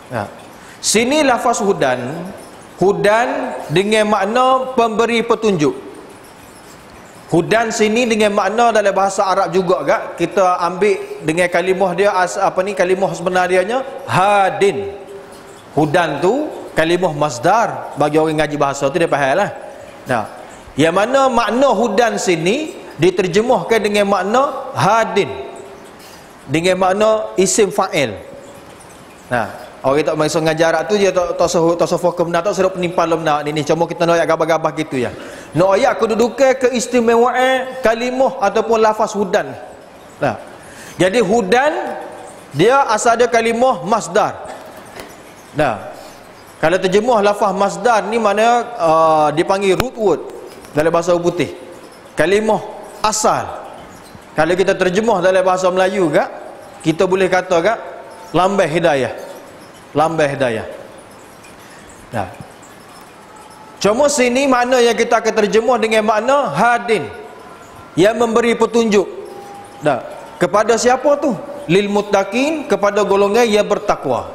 S1: Sini lafaz hudan dengan makna pemberi petunjuk. Hudan sini dengan makna dalam bahasa Arab juga gak. Kita ambil dengan kalimah dia kalimah sebenarnya hadin. Hudan tu kalimah masdar, bagi orang ngaji bahasa tu dia faham lah. Yang mana makna hudan sini diterjemahkan dengan makna hadin, dengan makna isim fa'il. Orang tak main ngajar Arab tu dia tak fokus benar, tak suruh penimpan benar ni cuma kita nak ayat gabah-gabah gitu ya. Nak ayat kedudukan keistimewaan kalimah ataupun lafaz hudan. Jadi hudan dia asal dia kalimah masdar. Kalau terjemah lafaz masdar ni mana dipanggil root word dalam bahasa putih. Kalimah asal. Kalau kita terjemah dalam bahasa Melayu gak, kita boleh kata gak lambang hidayah. Lambang hidayah. Cuma sini makna yang kita akan terjemah dengan makna hadin, yang memberi petunjuk. Kepada siapa tu? Lil muttaqin, kepada golongan yang bertakwa.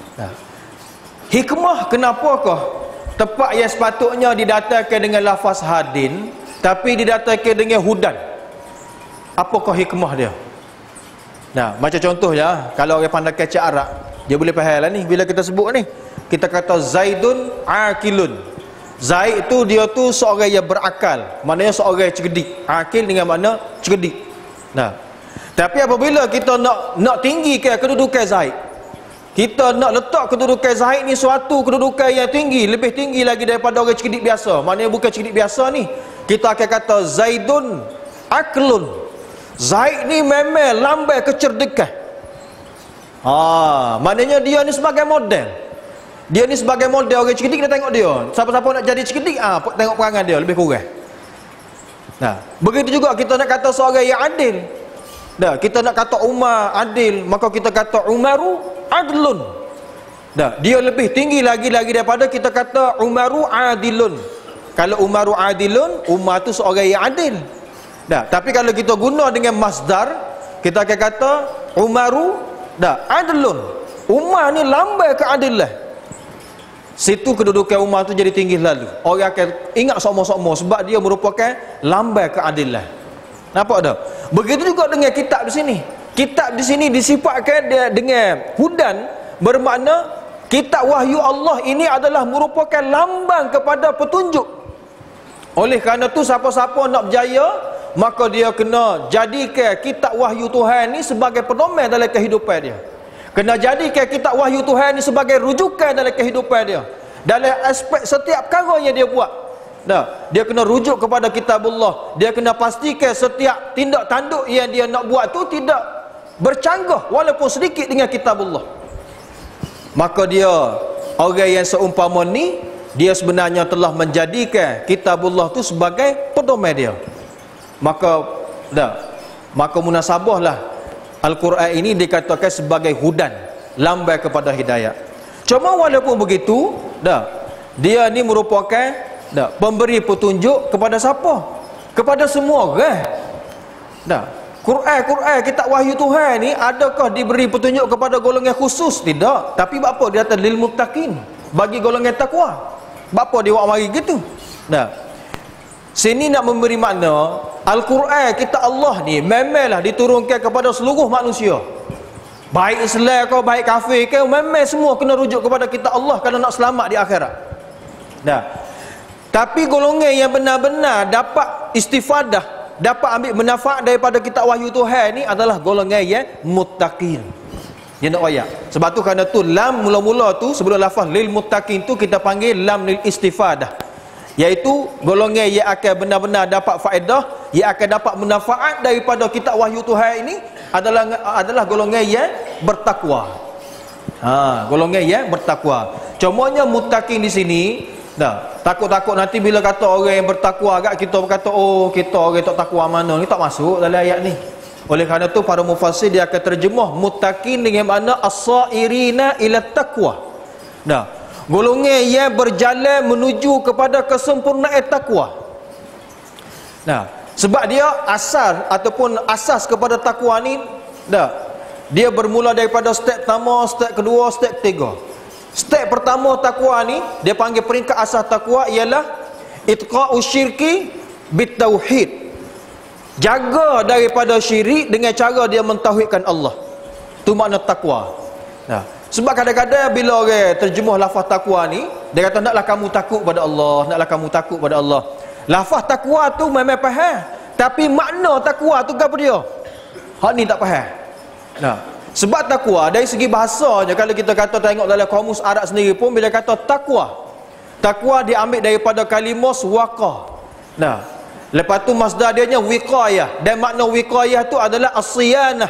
S1: Hikmah kenapakah tempat yang sepatutnya didatangkan dengan lafaz hadin tapi didatangkan dengan hudan? Apakah hikmah dia? Macam contohnya kalau orang pandai kecak Arab, Dia boleh faham lah ni. Bila kita sebut ni, kita kata Zaidun akilun. Zaid tu dia tu seorang yang berakal, maknanya seorang yang cerdik. Akil dengan makna cerdik. Nah, tapi apabila kita nak tinggikan kedudukan Zaid, kita nak letak kedudukan Zaid ni suatu kedudukan yang tinggi, lebih tinggi lagi daripada orang cerdik biasa. Maknanya bukan cerdik biasa ni, kita akan kata Zaidun aklun. Zaid ni memang lambai kecerdikan. Maknanya dia ni sebagai model. Dia ni sebagai model orang cerdik, kita tengok dia. Siapa-siapa nak jadi cerdik, tengok perangai dia lebih kurang. Nah, begitu juga kita nak kata seorang yang adil. Dah, kita nak kata Umar adil, maka kita kata Umaru adlun. Dah, dia lebih tinggi lagi daripada kita kata Umaru adilun. Kalau Umaru adilun, Umar tu seorang yang adil. Dah, tapi kalau kita guna dengan masdar, kita akan kata Umaru adlun. Umar ni lambai keadilan. Situ kedudukan Umar tu jadi tinggi lalu. Orang akan ingat sama-sama sebab dia merupakan lambai keadilan. Nampak tak? Begitu juga dengan kitab di sini. Kitab di sini disifatkan dengan hudan, bermakna kitab wahyu Allah ini adalah merupakan lambang kepada petunjuk. Oleh kerana tu siapa-siapa nak berjaya, maka dia kena jadikan kitab wahyu Tuhan ni sebagai pedoman dalam kehidupan dia. Kena jadikan kitab wahyu Tuhan ni sebagai rujukan dalam kehidupan dia, dalam aspek setiap perkara yang dia buat. Dia kena rujuk kepada kitabullah. Dia kena pastikan setiap tindak tanduk yang dia nak buat tu tidak bercanggah walaupun sedikit dengan kitabullah. Maka dia, orang yang seumpama ni, dia sebenarnya telah menjadikan kitabullah tu sebagai pedoman dia. Maka munasabahlah Al-Quran ini dikatakan sebagai hudan, lambai kepada hidayah. Cuma walaupun begitu, dia ni merupakan pemberi petunjuk kepada siapa? Kepada semua orang. Quran kitab wahyu Tuhan ni adakah diberi petunjuk kepada golongan khusus? Tidak. Tapi apa dia kata lil muttaqin, bagi golongan takwa. Apa dia buat mari gitu? Sini nak memberi makna Al-Quran kitab Allah ni memanglah diturunkan kepada seluruh manusia. Baik Islam ke baik kafir ke, memang semua kena rujuk kepada kitab Allah kalau nak selamat di akhirat. Tapi golongan yang benar-benar dapat istifadah, dapat ambil manfaat daripada kitab wahyu Tuhan ni adalah golongan yang muttaqin. Dia nak ayat. Sebab tu kerana tu lam mula-mula tu sebelum lafaz lil muttaqin tu kita panggil lam lil istifadah. Iaitu golongan yang akan benar-benar dapat faedah, yang akan dapat manfaat daripada kitab wahyu Tuhan ini adalah golongan yang bertakwa. Golongan yang bertakwa. Cumanya muttaqin di sini, takut-takut nanti bila kata orang yang bertakwa agak kita berkata kita orang tak takwa mana ni, tak masuk dalam ayat ni. Oleh kerana tu para mufassir dia akan terjemah muttaqin dengan makna as-sairina ila taqwa. Golongan yang berjalan menuju kepada kesempurnaan takwa. Sebab dia asas kepada takwa ni dia bermula daripada step pertama, step kedua, step ketiga. Step pertama takwa ni dia panggil peringkat asas takwa ialah itqa'u syirki bitauhid. Jaga daripada syirik dengan cara dia mentauhidkan Allah. Tu makna takwa. Sebab kadang-kadang bila orang terjemah lafaz takwa ni, dia kata naklah kamu takut pada Allah, naklah kamu takut pada Allah. Lafaz takwa tu memang faham, tapi makna takwa tu apa dia? Hak ni tak faham. Sebab takwa dari segi bahasanya, kalau kita kata tengok dalam kamus Arab sendiri pun, bila kata takwa diambil daripada kalimah waqa. Lepas tu masdar dia nya wiqayah, dan makna wiqayah tu adalah as-siyanah,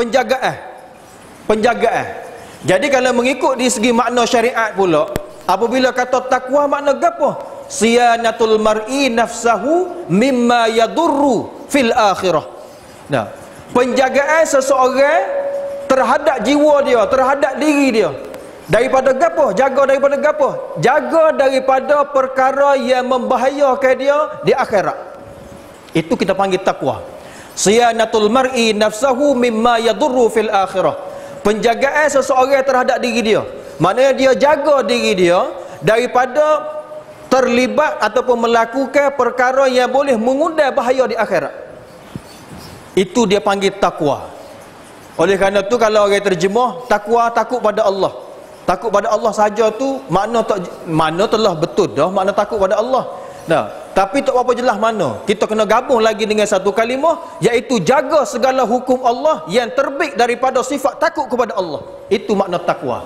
S1: penjagaan. Jadi kalau mengikut di segi makna syariat pula, apabila kata takwa makna apa? Siyanatul mar'i nafsahu mimma yadurru fil akhirah. Penjagaan seseorang terhadap jiwa dia, terhadap diri dia. Daripada apa? Jaga daripada apa? Jaga daripada perkara yang membahayakan dia di akhirat. Itu kita panggil takwa. Siyanatul mar'i nafsahu mimma yadurru fil akhirah. Penjagaan seseorang terhadap diri dia, maknanya dia jaga diri dia daripada terlibat ataupun melakukan perkara yang boleh mengundang bahaya di akhirat. Itu dia panggil takwa. Oleh kerana tu kalau orang terjemah takwa, takut pada Allah. Takut pada Allah saja tu makna telah betul dah makna takut pada Allah. Nah, tapi tak apa jelas mana. Kita kena gabung lagi dengan satu kalimah, iaitu jaga segala hukum Allah yang terbit daripada sifat takut kepada Allah. Itu makna takwa.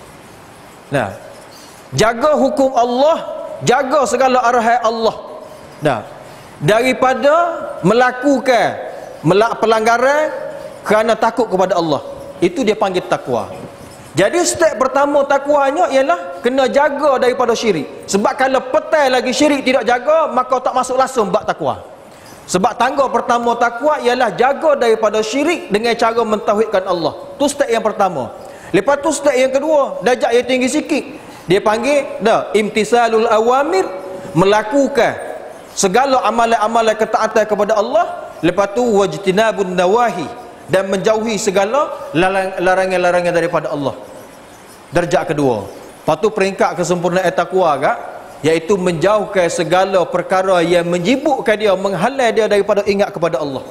S1: Nah, jaga hukum Allah, jaga segala arahan Allah. Nah, daripada melakukan pelanggaran kerana takut kepada Allah, itu dia panggil takwa. Jadi step pertama takwanya ialah kena jaga daripada syirik. Sebab kalau petai lagi syirik tidak jaga, maka tak masuk langsung bab takwa. Sebab tangga pertama takwa ialah jaga daripada syirik dengan cara mentauhidkan Allah. Tu step yang pertama. Lepas tu step yang kedua, darjat yang tinggi sikit, dia panggil imtisalul awamir, melakukan segala amalan-amalan ketaatan kepada Allah. Lepas tu wajtinabun nawahi, dan menjauhi segala larangan-larangan daripada Allah. Darjat kedua. Lepas tu peringkat kesempurnaan takwa kak, iaitu menjauhkan segala perkara yang menyibukkan dia, menghalang dia daripada ingat kepada Allah.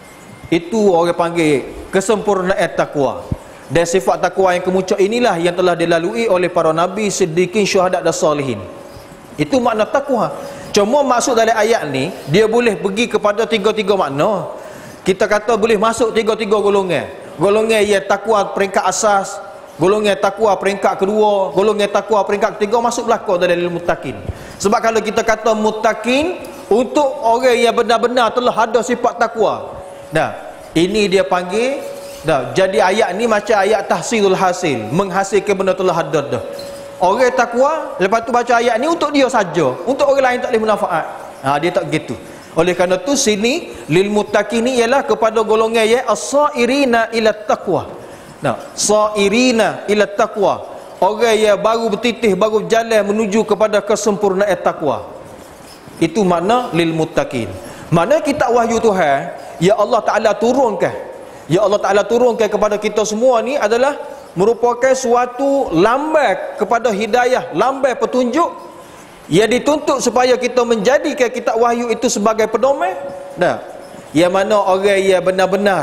S1: Itu orang panggil kesempurnaan takwa. Dan sifat takwa yang kemuncak inilah yang telah dilalui oleh para nabi, siddiqin, syuhada dan salihin. Itu makna takwa. Cuma maksud dalam ayat ni, dia boleh pergi kepada tiga-tiga makna. Kita kata boleh masuk tiga-tiga golongan. Golongan yang takwa peringkat asas, golongan takwa peringkat kedua, golongan takwa peringkat ketiga, masuk belakang dalam ilmu muttaqin. Sebab kalau kita kata muttaqin, untuk orang yang benar-benar telah ada sifat takwa. Nah, ini dia panggil, jadi ayat ni macam ayat tahsilul hasil, menghasilkan benda telah ada dah. Orang takwa, lepas tu baca ayat ni untuk dia saja, untuk orang lain tak boleh manfaat. Dia tak gitu. Oleh kerana tu sini lil muttaqin ni ialah kepada golongan yang as-sairina ila taqwa. Nah, sairina ila taqwa, orang yang baru bertitih, baru berjalan menuju kepada kesempurnaan takwa. Itu makna lil muttaqin. Makna kitab wahyu Tuhan ya Allah Taala turunkan, ya Allah Taala turunkan kepada kita semua ni adalah merupakan suatu lambai kepada hidayah, lambai petunjuk. Ia dituntut supaya kita menjadikan kitab wahyu itu sebagai pedoman. Yang mana orang yang benar-benar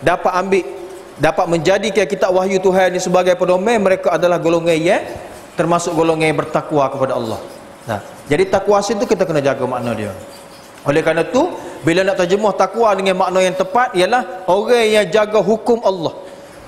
S1: dapat menjadikan kitab wahyu Tuhan ini sebagai pedoman, mereka adalah golongan yang termasuk golongan yang bertakwa kepada Allah. Jadi takwa itu kita kena jaga makna dia. Oleh kerana itu, bila nak terjemah takwa dengan makna yang tepat, ialah orang yang jaga hukum Allah.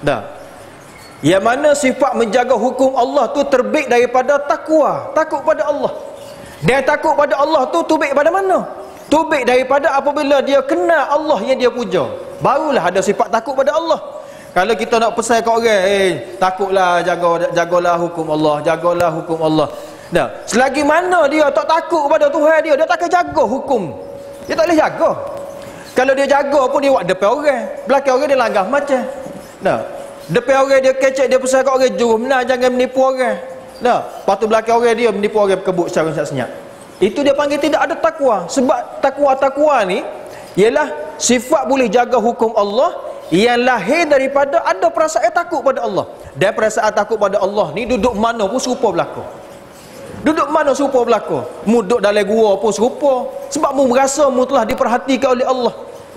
S1: Yang mana sifat menjaga hukum Allah tu terbit daripada takwa, takut pada Allah. Dan takut pada Allah tu tubik pada mana? Tubik daripada apabila dia kenal Allah yang dia puja, barulah ada sifat takut pada Allah. Kalau kita nak pesan kat orang, takutlah, jagalah hukum Allah, jagalah hukum Allah. Selagi mana dia tak takut pada Tuhan dia takkan jaga hukum. Dia tak boleh jaga. Kalau dia jaga pun dia buat depan orang, belakang orang dia langgar macam. Depan orang dia kecek, dia pesan kat orang, jom jangan menipu orang. Lepas tu belakang orang dia menipu orang berkebut secara senyap. Itu dia panggil tidak ada takwa. Sebab takwa ni ialah sifat boleh jaga hukum Allah yang lahir daripada ada perasaan takut pada Allah. Dan perasaan takut pada Allah ni duduk mana pun serupa belaka. Duduk mana serupa belaka. Mu duduk dalam gua pun serupa. Sebab mu merasa mu telah diperhatikan oleh Allah.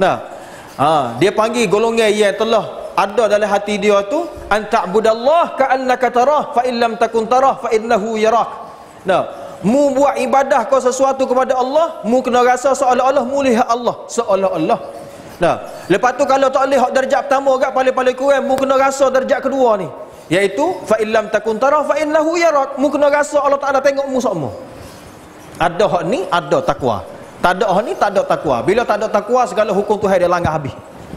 S1: Dia panggil golongan yang telah ada dalam hati dia tu, anta'budallah ka'annaka tarah fa in lam takun tarah fa innahu yarak. Mu buat ibadah kau sesuatu kepada Allah, mu kena rasa seolah-olah mu lihat Allah, seolah-olah. Lepas tu kalau tak boleh hak darjat pertama agak paling-paling kurang, mu kena rasa darjat kedua ni, iaitu fa in lam takun tarah fa innahu yarak. Mu kena rasa Allah Taala tengok mu sama. Ada hak ni, ada takwa. Tak ada hak ni, tak ada takwa. Bila tak ada takwa, segala hukum Tuhan dia langgar habis.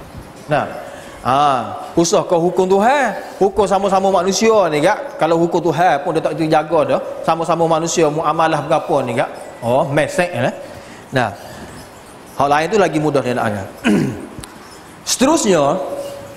S1: Usah kau hukum Tuhan, hukum sama-sama manusia ni kak. Kalau hukum Tuhan pun dia tak jaga dah, sama-sama manusia muamalah berapa ni kak. Mesek lah. Hal lain tu lagi mudah dia nak anggap. Seterusnya,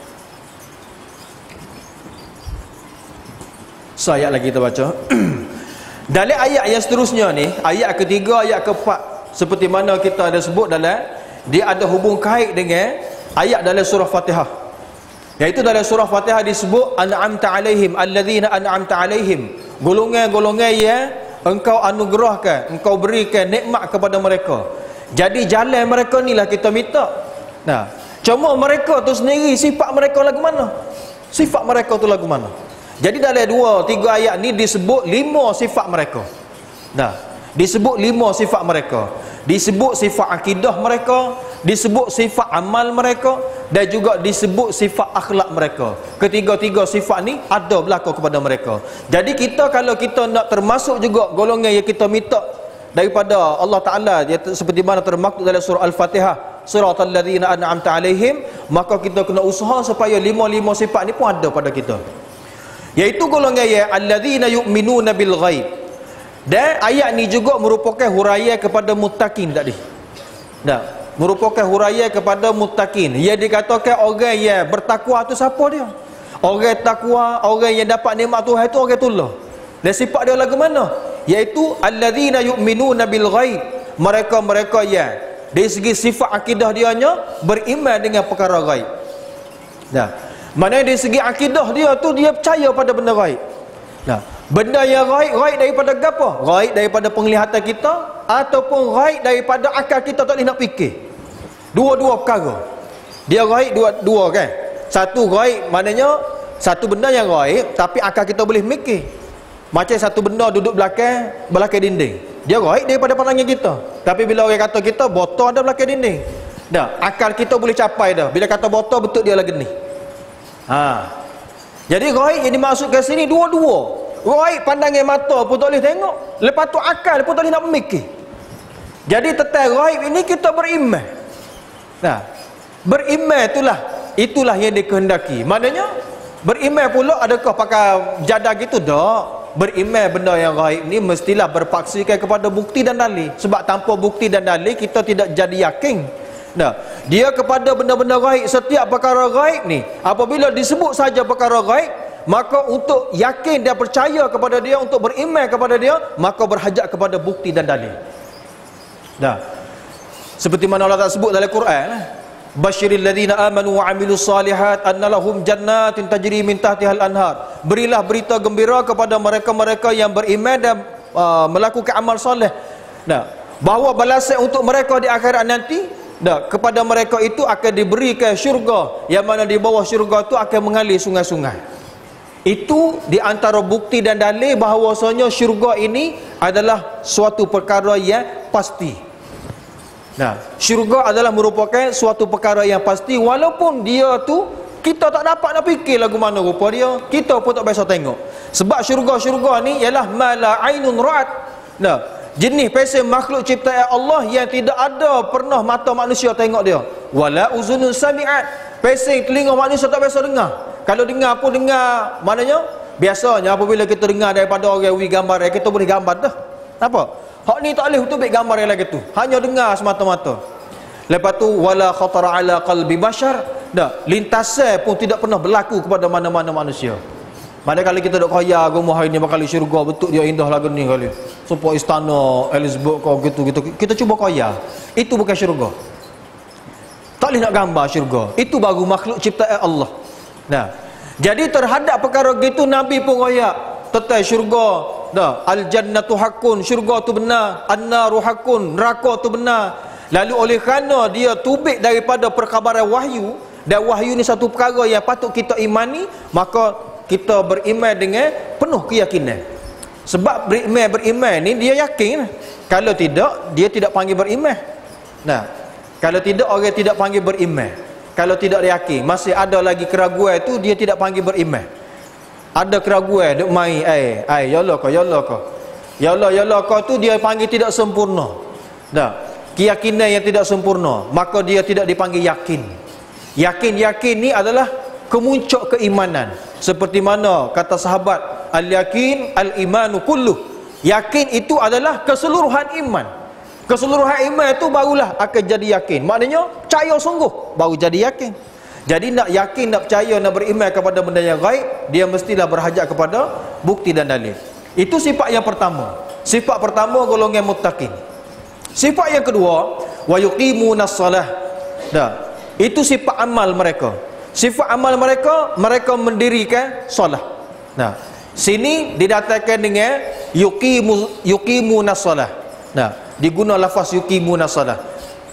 S1: ayat lagi kita baca. Dalam ayat yang seterusnya ni, ayat ketiga, ayat keempat, seperti mana kita ada sebut dalam, dia ada hubung kait dengan ayat dalam surah Fatihah. Iaitu dalam surah Fatihah disebut an'amta alaihim, alladzina an'amta alaihim, golongan-golongan yang engkau anugerahkan, engkau berikan nikmat kepada mereka. Jadi jalan mereka inilah kita minta. Cuma mereka tu sendiri sifat mereka lagu mana? Sifat mereka tu lagu mana? Jadi dalam 2-3 ayat ni disebut 5 sifat mereka. Nah, disebut 5 sifat mereka. Disebut sifat akidah mereka, disebut sifat amal mereka, dan juga disebut sifat akhlak mereka. Ketiga-tiga sifat ni ada berlaku kepada mereka. Jadi kita kalau kita nak termasuk juga golongan yang kita minta daripada Allah Ta'ala, seperti mana termaktub dalam surah Al-Fatihah, siratal ladzina an'amta alaihim, maka kita kena usaha supaya 5 sifat ni pun ada pada kita, iaitu golongan yang alladzina yu'minuna bil ghaib. Dan ayat ni juga merupakan huraian kepada muttaqin tadi. Nah, merupakan huraian kepada muttaqin. Ia dikatakan orang yang bertakwa tu siapa dia? Orang takwa, orang yang dapat nikmat Tuhan itu orang itulah. Dan sifat dia lagu mana? Iaitu alladzina yu'minuna bil ghaib. Mereka-mereka yang dari segi sifat akidah dia nya beriman dengan perkara ghaib. Nah, mana dari segi akidah dia tu dia percaya pada benda ghaib. Nah, benda yang ghaib daripada apa? Ghaib daripada penglihatan kita ataupun ghaib daripada akal kita tak boleh nak fikir. Dua-dua perkara. Dia ghaib dua kan? Satu ghaib maknanya satu benda yang ghaib tapi akal kita boleh mikir. Macam satu benda duduk belakang dinding. Dia ghaib daripada pandangan kita. Tapi bila orang kata kita botol ada belakang dinding. Dah, akal kita boleh capai dah. Bila kata botol betul dia lagi ni. Jadi ghaib yang dimaksudkan sini dua-dua. Ghaib pandangan mata pun tak boleh tengok, lepas tu akal pun tak boleh nak memikir. Jadi tentang ghaib ini kita beriman. Nah, beriman itulah yang dikehendaki. Maknanya beriman pula adakah pakai jadah gitu dak? Beriman benda yang ghaib ni mestilah berpaksikan kepada bukti dan dalil. Sebab tanpa bukti dan dalil kita tidak jadi yakin. Nah, dia kepada benda-benda ghaib, setiap perkara ghaib ni apabila disebut saja perkara ghaib, maka untuk yakin dan percaya kepada dia, untuk beriman kepada dia, maka berhajat kepada bukti dan dalil. Dah. Seperti mana Allah sebut dalam Quran, basyiril ladzina amanu wa amilus solihat anna lahum jannatin tajri min tahtihal anhar. Berilah berita gembira kepada mereka-mereka yang beriman dan melakukan amal soleh. Nah, bahawa balasan untuk mereka di akhirat nanti, kepada mereka itu akan diberikan syurga, yang mana di bawah syurga itu akan mengalir sungai-sungai. Itu di antara bukti dan dalil bahawasanya syurga ini adalah suatu perkara yang pasti. Nah, syurga adalah merupakan suatu perkara yang pasti, walaupun dia tu kita tak dapat nak fikir lagu mana rupa dia, kita pun tak biasa tengok. Sebab syurga-syurga ni ialah mala ainun ra'at. Nah, jenis pesen makhluk ciptaan Allah yang tidak ada pernah mata manusia tengok dia. Wala uzunun sami'at. Pesen telinga manusia tak biasa dengar. Kalau dengar pun dengar, maknanya biasanya apabila kita dengar daripada orang wi gambar, kita boleh gambar dah. Apa? Hak ni tak boleh untuk ambil gambar yang lagi tu. Hanya dengar semata-mata. Lepas tu wala khatara ala qalbi bashar. Dah, lintasan pun tidak pernah berlaku kepada mana-mana manusia. Mana kali kita dok kaya agama hari ni bakal syurga, betul dia indah lagu ni kali. Supaya istana Elizabeth kau gitu-gitu. Kita cuba kaya. Itu bukan syurga. Tak boleh nak gambar syurga. Itu baru makhluk ciptaan Allah. Nah, jadi terhadap perkara gitu Nabi pun royak tentang syurga. Dah, al-jannatu haqqun, syurga tu benar, an-naru haqqun, neraka tu benar. Lalu oleh kerana dia tubik daripada perkabaran wahyu, dan wahyu ni satu perkara yang patut kita imani, maka kita beriman dengan penuh keyakinan. Sebab beriman ni dia yakin. Kalau tidak, dia tidak panggil beriman. Nah, kalau tidak, orang tidak panggil beriman. Kalau tidak yakin, masih ada lagi keraguan itu, dia tidak panggil beriman. Ada keraguan, duk main, ya Allah kau tu dia panggil tidak sempurna. Dah, keyakinan yang tidak sempurna, maka dia tidak dipanggil yakin. Yakin ni adalah kemuncak keimanan. Seperti mana kata sahabat, al-yakin al-imanu kulluh. Yakin itu adalah keseluruhan iman. Keseluruhan iman itu barulah akan jadi yakin. Maknanya percaya sungguh baru jadi yakin. Jadi nak yakin, nak percaya, nak beriman kepada benda yang gaib, dia mestilah berhajat kepada bukti dan dalil. Itu sifat yang pertama. Sifat pertama golongan muttaqin. Sifat yang kedua, wa yuqimunas salah. Dah, itu sifat amal mereka. Sifat amal mereka, mereka mendirikan solat. Nah, sini didatangkan dengan yuqimunas salah. Nah, diguna lafaz yuqimunas salah.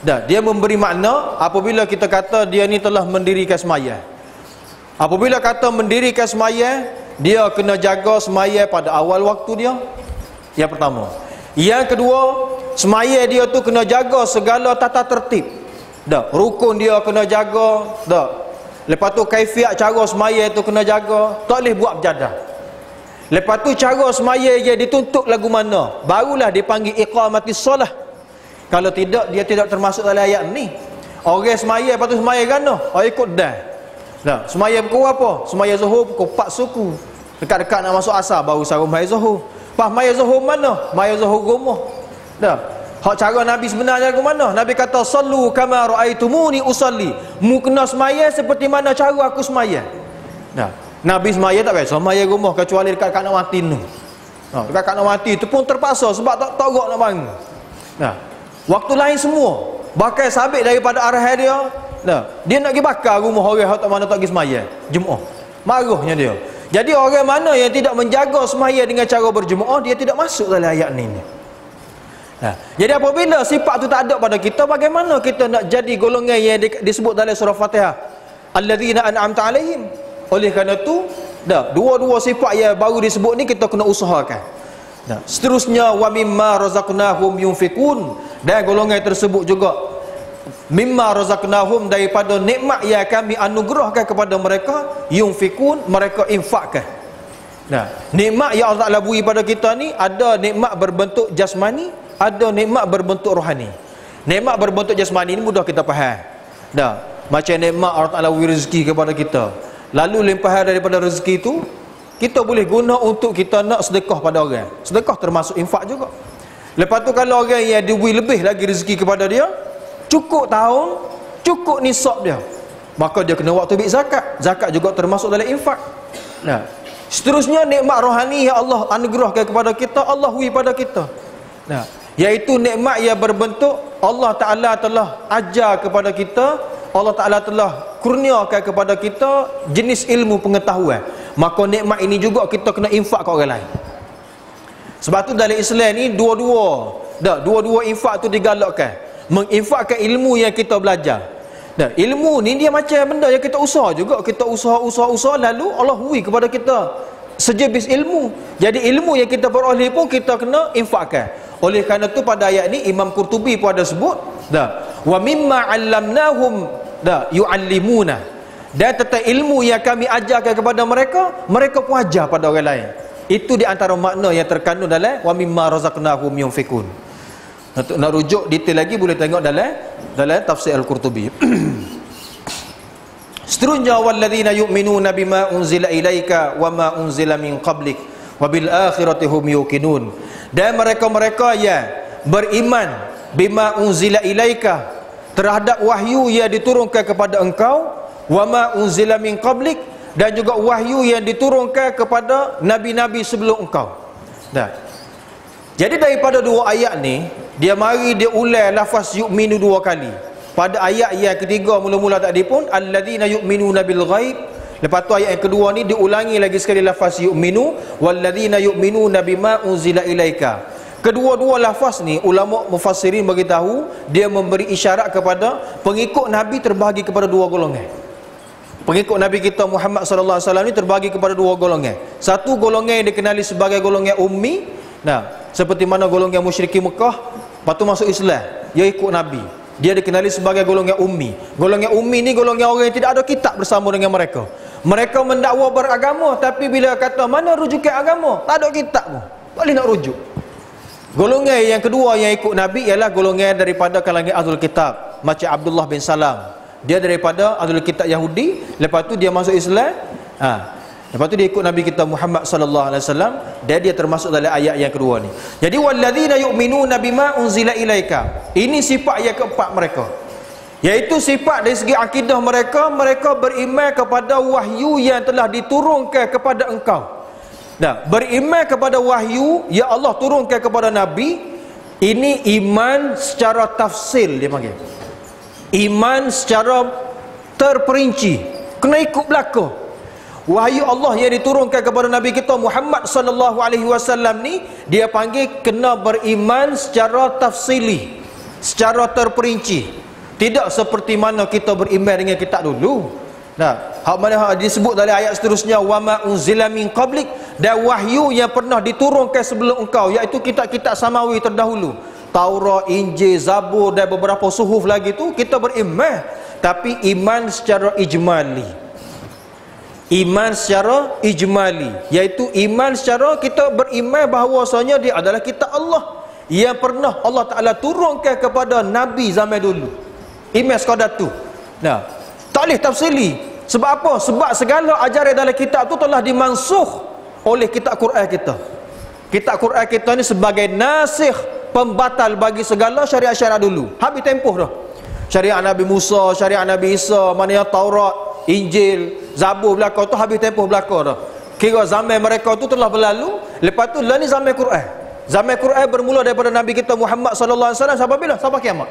S1: Dia memberi makna apabila kita kata dia ni telah mendirikan sembahyang. Apabila kata mendirikan sembahyang, dia kena jaga sembahyang pada awal waktu dia. Yang pertama. Yang kedua, sembahyang dia tu kena jaga segala tata tertib. Rukun dia kena jaga. Lepas tu kaifiat cara sembahyang tu kena jaga. Tak boleh buat berjadah. Lepas tu cara sembahyang dia dituntut lagu mana, barulah dipanggil iqamatis solah. Kalau tidak, dia tidak termasuk dalam ayat ni. Orang sembahyang lepas tu sembahyang kan? Ikut dah. Sembahyang pukul apa? Sembahyang zuhur pukul 4 suku. Dekat-dekat nak masuk asar baru sahur sembahyang zuhur. Pas sembahyang zuhur mana? Sembahyang zuhur rumah. Hak cara Nabi sebenarnya ke mana? Nabi kata sallu kama raaitumuni usalli. Mu kena sembahyang seperti mana cara aku sembahyang. Nabi sembahyang tak biasa sembahyang rumah kecuali dekat nak mati tu. Dekat nak mati tu pun terpaksa sebab tak gerak nak bangun. Waktu lain semua. Bahkan sabit daripada arah dia. Dia nak pergi bakar rumah orang tak mana tak pergi sembahyang Jumaat. Marahnya dia. Jadi orang mana yang tidak menjaga sembahyang dengan cara berjemaah, dia tidak masuk dalam ayat ni. Jadi apabila sifat tu tak ada pada kita, bagaimana kita nak jadi golongan yang disebut dalam surah Fatihah, alladzina an'amta alaihim? Oleh kerana tu, dua-dua sifat yang baru disebut ni kita kena usahakan. Seterusnya wa mimma razaqnahum yunfikun, dan golongan tersebut juga mimma razaqnahum, daripada nikmat yang kami anugerahkan kepada mereka, yunfikun, mereka infakkan. Nikmat yang Allah Ta'ala beri pada kita ni, ada nikmat berbentuk jasmani, ada nikmat berbentuk rohani. Nikmat berbentuk jasmani ni mudah kita faham. Macam nikmat Allah Ta'ala beri rezeki kepada kita, lalu limpahan daripada rezeki tu kita boleh guna untuk kita nak sedekah pada orang. Sedekah termasuk infak juga. Lepas tu kalau orang yang diberi lebih lagi rezeki kepada dia, cukup tahun, cukup nisab dia, maka dia kena waktu ambil zakat. Zakat juga termasuk dalam infak. Seterusnya nikmat rohani yang Allah anugerahkan kepada kita, Allah beri pada kita. Iaitu nikmat yang berbentuk Allah Ta'ala telah ajar kepada kita, Allah Ta'ala telah kurniakan kepada kita jenis ilmu pengetahuan. Maka nikmat ini juga kita kena infak ke orang lain. Sebab tu dalam Islam ni dua-dua infak tu digalakkan. Menginfakkan ilmu yang kita belajar. Ilmu ni dia macam benda yang kita usaha juga. Kita usaha lalu Allah beri kepada kita sejebis ilmu. Jadi ilmu yang kita peroleh pun kita kena infakkan. Oleh kerana tu pada ayat ni Imam Qurtubi pun ada sebut wa mimma 'allamnahum yu'allimuna, dan tentang ilmu yang kami ajarkan kepada mereka, mereka pun ajar pada orang lain. Itu di antara makna yang terkandung dalam wa mimma razaqnahum yunfikun. Nak rujuk detail lagi boleh tengok dalam tafsir Al-Qurtubi. Seterusnya walladzina yu'minuna bima unzila ilaika wa ma unzila min qablik wa bil akhirati hum yuqinun, dan mereka-mereka yang beriman bima unzila ilaika, terhadap wahyu yang diturunkan kepada engkau, wa ma unzila min qablik, dan juga wahyu yang diturunkan kepada nabi-nabi sebelum engkau. Jadi daripada dua ayat ni, dia ulang lafaz yu'minu dua kali. Pada ayat yang ketiga mula-mula tadi pun alladzina yu'minuna bil ghaib. Lepas tu ayat yang kedua ni diulangi lagi sekali lafaz yu'minu, walladzina yu'minuna bima unzila ilaika. Kedua-dua lafaz ni ulama mufassirin beritahu dia memberi isyarat kepada pengikut Nabi terbahagi kepada dua golongan. Pengikut Nabi kita Muhammad sallallahu alaihi wasallam ni terbahagi kepada dua golongan. Satu golongan yang dikenali sebagai golongan ummi, seperti mana golongan musyrikin Mekah, lepas tu masuk Islam, dia ikut Nabi. Dia dikenali sebagai golongan ummi. Golongan ummi ni golongan orang yang tidak ada kitab bersama dengan mereka. Mereka mendakwa beragama, tapi bila kata mana rujukan agama, tak ada kitab pun, tak boleh nak rujuk. Golongan yang kedua yang ikut Nabi ialah golongan daripada kalangan Ahlul Kitab, macam Abdullah bin Salam. Dia daripada Ahlul Kitab Yahudi, lepas tu dia masuk Islam. Lepas tu dia ikut Nabi kita Muhammad sallallahu alaihi wasallam, dan dia termasuk dalam ayat yang kedua ni. Jadi walladzina yu'minuna bima unzila ilaika. Ini sifat yang keempat mereka. Iaitu sifat dari segi akidah mereka, mereka beriman kepada wahyu yang telah diturunkan kepada engkau. Beriman kepada wahyu yang Allah turunkan kepada Nabi. Ini iman secara tafsil dia panggil. Iman secara terperinci, kena ikut belaka. Wahyu Allah yang diturunkan kepada Nabi kita Muhammad sallallahu alaihi wasallam ni dia panggil kena beriman secara tafsili, secara terperinci, tidak seperti mana kita beriman dengan kitab dulu. Nah, hak mana disebut dari ayat seterusnya, wa ma unzila min qablik, dan wahyu yang pernah diturunkan sebelum engkau, iaitu kitab-kitab samawi terdahulu, Taurat, Injil, Zabur dan beberapa suhuf lagi tu kita beriman, tapi iman secara ijmali. Iman secara ijmali, iaitu iman secara kita beriman bahawasanya dia adalah kitab Allah yang pernah Allah Ta'ala turunkan kepada Nabi zaman dulu. Iman sekadar tu. Nah, tak boleh tafsili. Sebab apa? Sebab segala ajaran dalam kitab tu telah dimansuh oleh kitab Quran kita. Kitab Quran kita ni sebagai nasikh, pembatal bagi segala syariat-syariat dulu. Habis tempoh dah. Syariat Nabi Musa, syariat Nabi Isa, mana yang Taurat, Injil, Zabur belaka tu habis tempoh belaka dah. Kira zaman mereka tu telah berlalu. Lepas tu lah ni zaman Quran. Zaman Quran bermula daripada Nabi kita Muhammad sallallahu alaihi wasallam sampai bila? Sampai kiamat.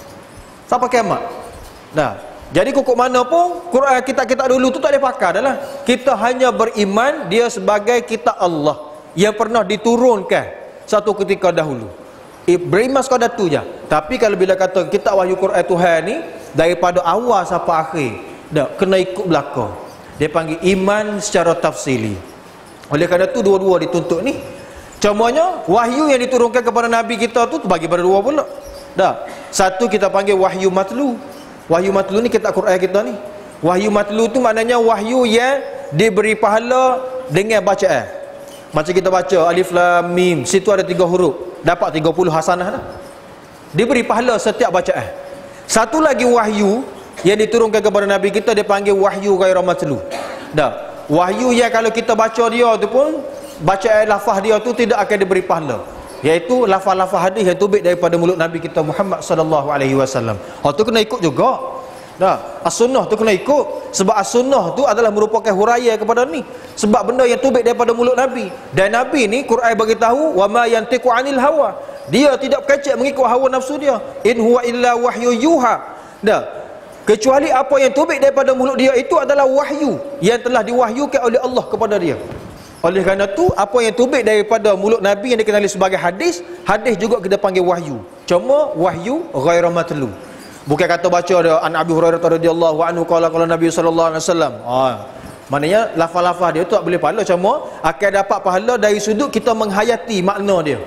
S1: Sampai kiamat. Nah, jadi kukuk mana pun Quran kita dulu tu tak boleh pakai dah lah. Kita hanya beriman dia sebagai kitab Allah yang pernah diturunkan satu ketika dahulu. Beriman sekadar tu je. Tapi kalau bila kata kitab wahyu Quran Tuhan ni daripada awal sampai akhir, dah kena ikut belaka. Dia panggil iman secara tafsili. Oleh kerana tu dua-dua dituntut ni. Contohnya wahyu yang diturunkan kepada Nabi kita tu bagi pada dua pula. Dah. Satu kita panggil wahyu matlu. Wahyu matlu ni kitab Quran kita ni. Wahyu matlu tu maknanya wahyu yang diberi pahala dengan bacaan. Macam kita baca alif lam mim, situ ada 3 huruf, dapat 30 hasanah dah. Diberi pahala setiap bacaan. Satu lagi wahyu yang diturunkan kepada Nabi kita dia panggil wahyu ghairu matlu. Dah. Wahyu yang kalau kita baca dia tu pun bacaan lafaz dia tu tidak akan diberi pahala, iaitu lafaz-lafaz hadis yang tubik daripada mulut Nabi kita Muhammad sallallahu alaihi wasallam. Hak tu kena ikut juga. Dah, as-sunnah tu kena ikut. Sebab as-sunnah tu adalah merupakan huraian kepada ni. Sebab benda yang tubik daripada mulut Nabi. Dan Nabi ni Quran bagi tahu wa ma yantiqu anil hawa. Dia tidak kecek mengikut hawa nafsu dia. In huwa illa wahyu yuha. Dah. Kecuali apa yang tubik daripada mulut dia itu adalah wahyu yang telah diwahyukan oleh Allah kepada dia. Oleh kerana tu apa yang tubik daripada mulut Nabi yang dikenali sebagai hadis, hadis juga kita panggil wahyu. Cuma wahyu ghairu matlu. Bukan kata baca dia an Abi Hurairah radhiyallahu anhu qala Nabi sallallahu alaihi wasallam. Maknanya lafaz-lafaz dia tu tak boleh pahala, cuma akan dapat pahala dari sudut kita menghayati makna dia.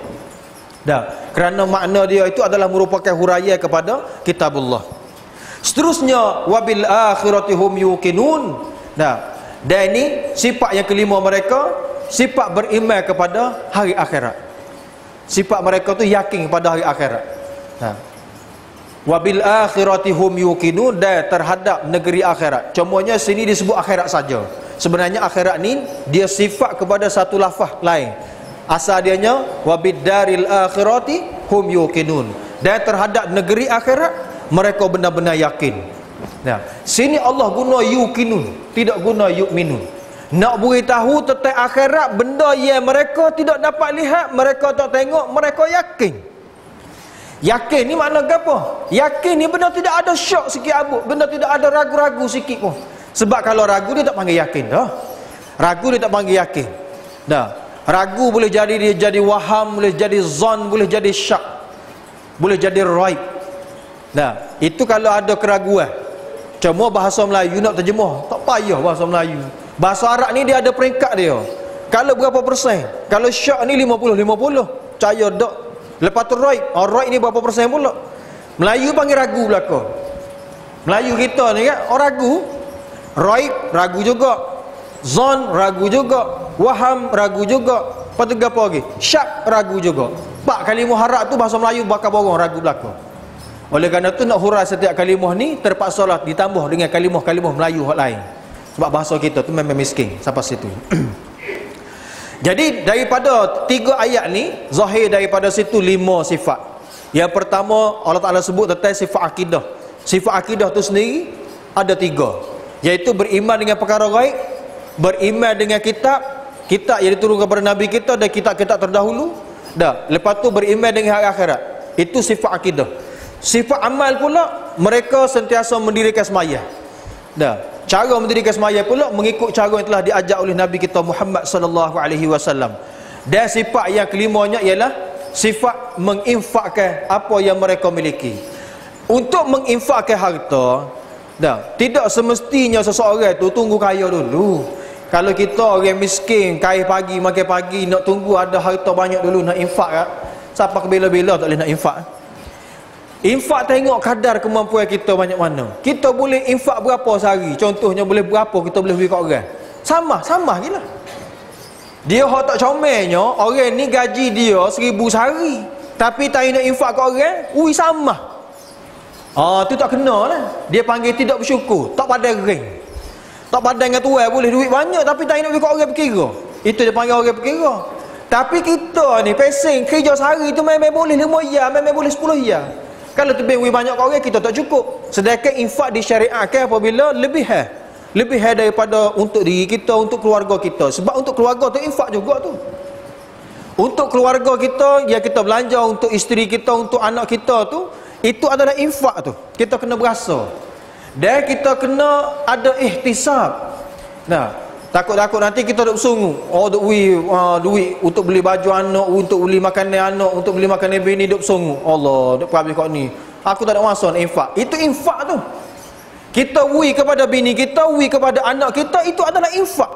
S1: Dah, kerana makna dia itu adalah merupakan huraian kepada kitabullah. Seterusnya wabil akhirati hum yuqinun. Dah. Dan ini sifat yang kelima mereka, sifat beriman kepada hari akhirat. Sifat mereka tu yakin kepada hari akhirat. Nah. Wabil akhirati hum yuqinun, dan terhadap negeri akhirat. Contohnya sini disebut akhirat saja. Sebenarnya akhirat ni dia sifat kepada satu lafaz lain. Asal dianya wabid daril akhirati hum yuqinun. Dan terhadap negeri akhirat mereka benar-benar yakin. Nah, sini Allah guna yuqinun, tidak guna yu'minun. Nak beritahu tentang akhirat, benda yang mereka tidak dapat lihat, mereka tak tengok, mereka yakin. Yakin ni makna apa? Yakin ni benda tidak ada syak sikit abuk, benda tidak ada ragu-ragu sikit pun. Sebab kalau ragu dia tak panggil yakin dah. Ragu dia tak panggil yakin. Dah. Ragu boleh jadi dia jadi waham, boleh jadi zon, boleh jadi syak, boleh jadi raib. Nah, itu kalau ada keraguan. Cuma bahasa Melayu nak terjemah, tak payah bahasa Melayu. Bahasa Arab ni dia ada peringkat dia. Kalau berapa persen? Kalau syak ni 50-50, percaya tak? Lepas tu raib, raib ni berapa persen pula? Melayu panggil ragu belaka. Melayu kita ni kan, orang ragu. Raib ragu juga, zon ragu juga, waham ragu juga. Lepas tu apa lagi? Syak ragu juga. Pak kalimah harap tu bahasa Melayu bakal borong ragu belaka. Oleh kerana tu nak hurai setiap kalimah ni terpaksalah ditambah dengan kalimah-kalimah Melayu hak lain. Sebab bahasa kita tu memang miskin sampai situ. Jadi daripada 3 ayat ni, zahir daripada situ 5 sifat. Yang pertama Allah Ta'ala sebut tentang sifat akidah. Sifat akidah tu sendiri ada 3, iaitu beriman dengan perkara gaib, beriman dengan kitab yang diturunkan kepada Nabi kita dan kitab-kitab terdahulu. Dah, lepas tu beriman dengan hari akhirat. Itu sifat akidah. Sifat amal pula, mereka sentiasa mendirikan sembahyang. Dah, cara mendirikan sembahyang pula mengikut cara yang telah diajar oleh Nabi kita Muhammad sallallahu alaihi wasallam. Dan sifat yang kelimanya ialah sifat menginfakkan apa yang mereka miliki. Untuk menginfakkan harta, tidak semestinya seseorang tu tunggu kaya dulu. Kalau kita orang miskin, kaya pagi makan pagi, nak tunggu ada harta banyak dulu nak infak kan? Siapa kebela-bela tak boleh nak infak? Infak tengok kadar kemampuan kita banyak mana. Kita boleh infak berapa sehari? Contohnya boleh berapa kita boleh beri kat orang? Sama gila. Dia hak tak comelnya, orang ni gaji dia 1,000 sehari, tapi tak nak infak kat orang, sama. Tu tak kena lah. Dia panggil tidak bersyukur, tak pandai ring. Tak pandai dengan tuan, boleh duit banyak tapi tak nak beri kat orang berkira. Itu dia panggil orang berkira. Tapi kita ni pesing kerja sehari tu memang boleh 5 ya, memang boleh 10 ya. Kalau tu beri banyak kat orang, kita tak cukup. Sedangkan infak disyariatkan apabila lebih daripada untuk diri kita, untuk keluarga kita. Sebab untuk keluarga tu infak juga tu. Untuk keluarga kita, yang kita belanja untuk isteri kita, untuk anak kita tu, itu adalah infak tu. Kita kena berasa. Dan kita kena ada ihtisab. Takut-takut nanti kita duk bersungguh. Duit untuk beli baju anak, untuk beli makanan anak, untuk beli makanan bini, duk bersungguh. Allah, duk habis kat ni. Aku tak ada masa nak infak. Itu infak tu. Kita wui kepada bini kita, wui kepada anak kita, itu adalah infak.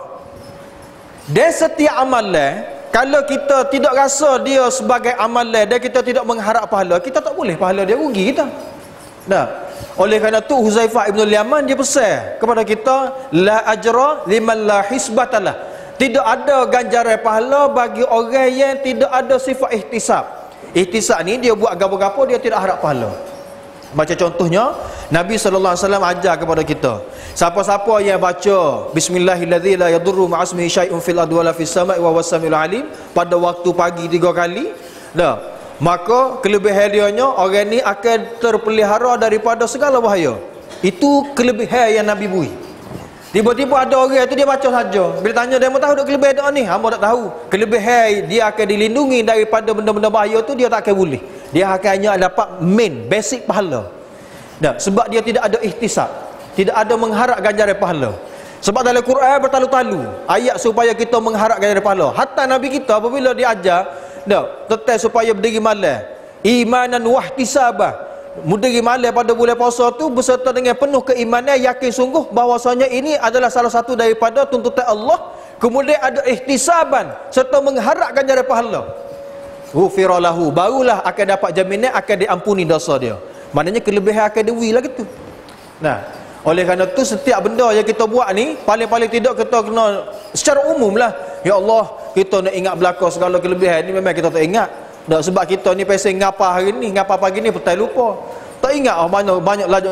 S1: Dan setiap amalan, kalau kita tidak rasa dia sebagai amalan dan kita tidak mengharap pahala, kita tak boleh pahala dia, rugi kita. Oleh kerana tu Huzaifah ibn al-Yaman dia pesan kepada kita, la ajra liman la hisbatalah. Tidak ada ganjaran pahala bagi orang yang tidak ada sifat ihtisab. Ihtisab ni dia buat gapo-gapo dia tidak harap pahala. Baca contohnya, Nabi sallallahu alaihi wasallam ajar kepada kita, siapa-siapa yang baca bismillahirrahmanirrahim la yadurru ma'asmihi syai'un fil ardi wala fis sama'i wa huwas samiul alim pada waktu pagi 3 kali, maka kelebihan dianya orang ni akan terpelihara daripada segala bahaya. Itu kelebihan yang Nabi beri. Tiba-tiba ada orang tu dia baca saja. Bila tanya dia, "Hamba tahu dak kelebihan dak ni?" Hamba tak tahu. Kelebihan dia akan dilindungi daripada benda-benda bahaya tu, dia tak akan boleh. Dia akan hanya dapat basic pahala. Sebab dia tidak ada ihtisab, tidak ada mengharap ganjaran pahala. Sebab dalam Quran bertalu-talu ayat supaya kita mengharap ganjaran pahala. Hatta Nabi kita apabila dia ajar, tetap supaya berdiri malam, imanan wahtisabah, berdiri malam pada bulan puasa tu beserta dengan penuh keimanan, yakin sungguh bahawasanya ini adalah salah satu daripada tuntutan Allah. Kemudian ada ihtisaban serta mengharap ganjaran pahala. Ghufira lahu, barulah akan dapat jaminan akan diampuni dosa dia. Maknanya kelebihan akan diwi lah gitu. Oleh kerana tu setiap benda yang kita buat ni, paling-paling tidak kita kena secara umum lah, ya Allah, kita nak ingat belakang segala kelebihan ni memang kita tak ingat. Sebab kita ni pasal ngapa hari ni, ngapa pagi ni, petai lupa. Tak ingat mana banyak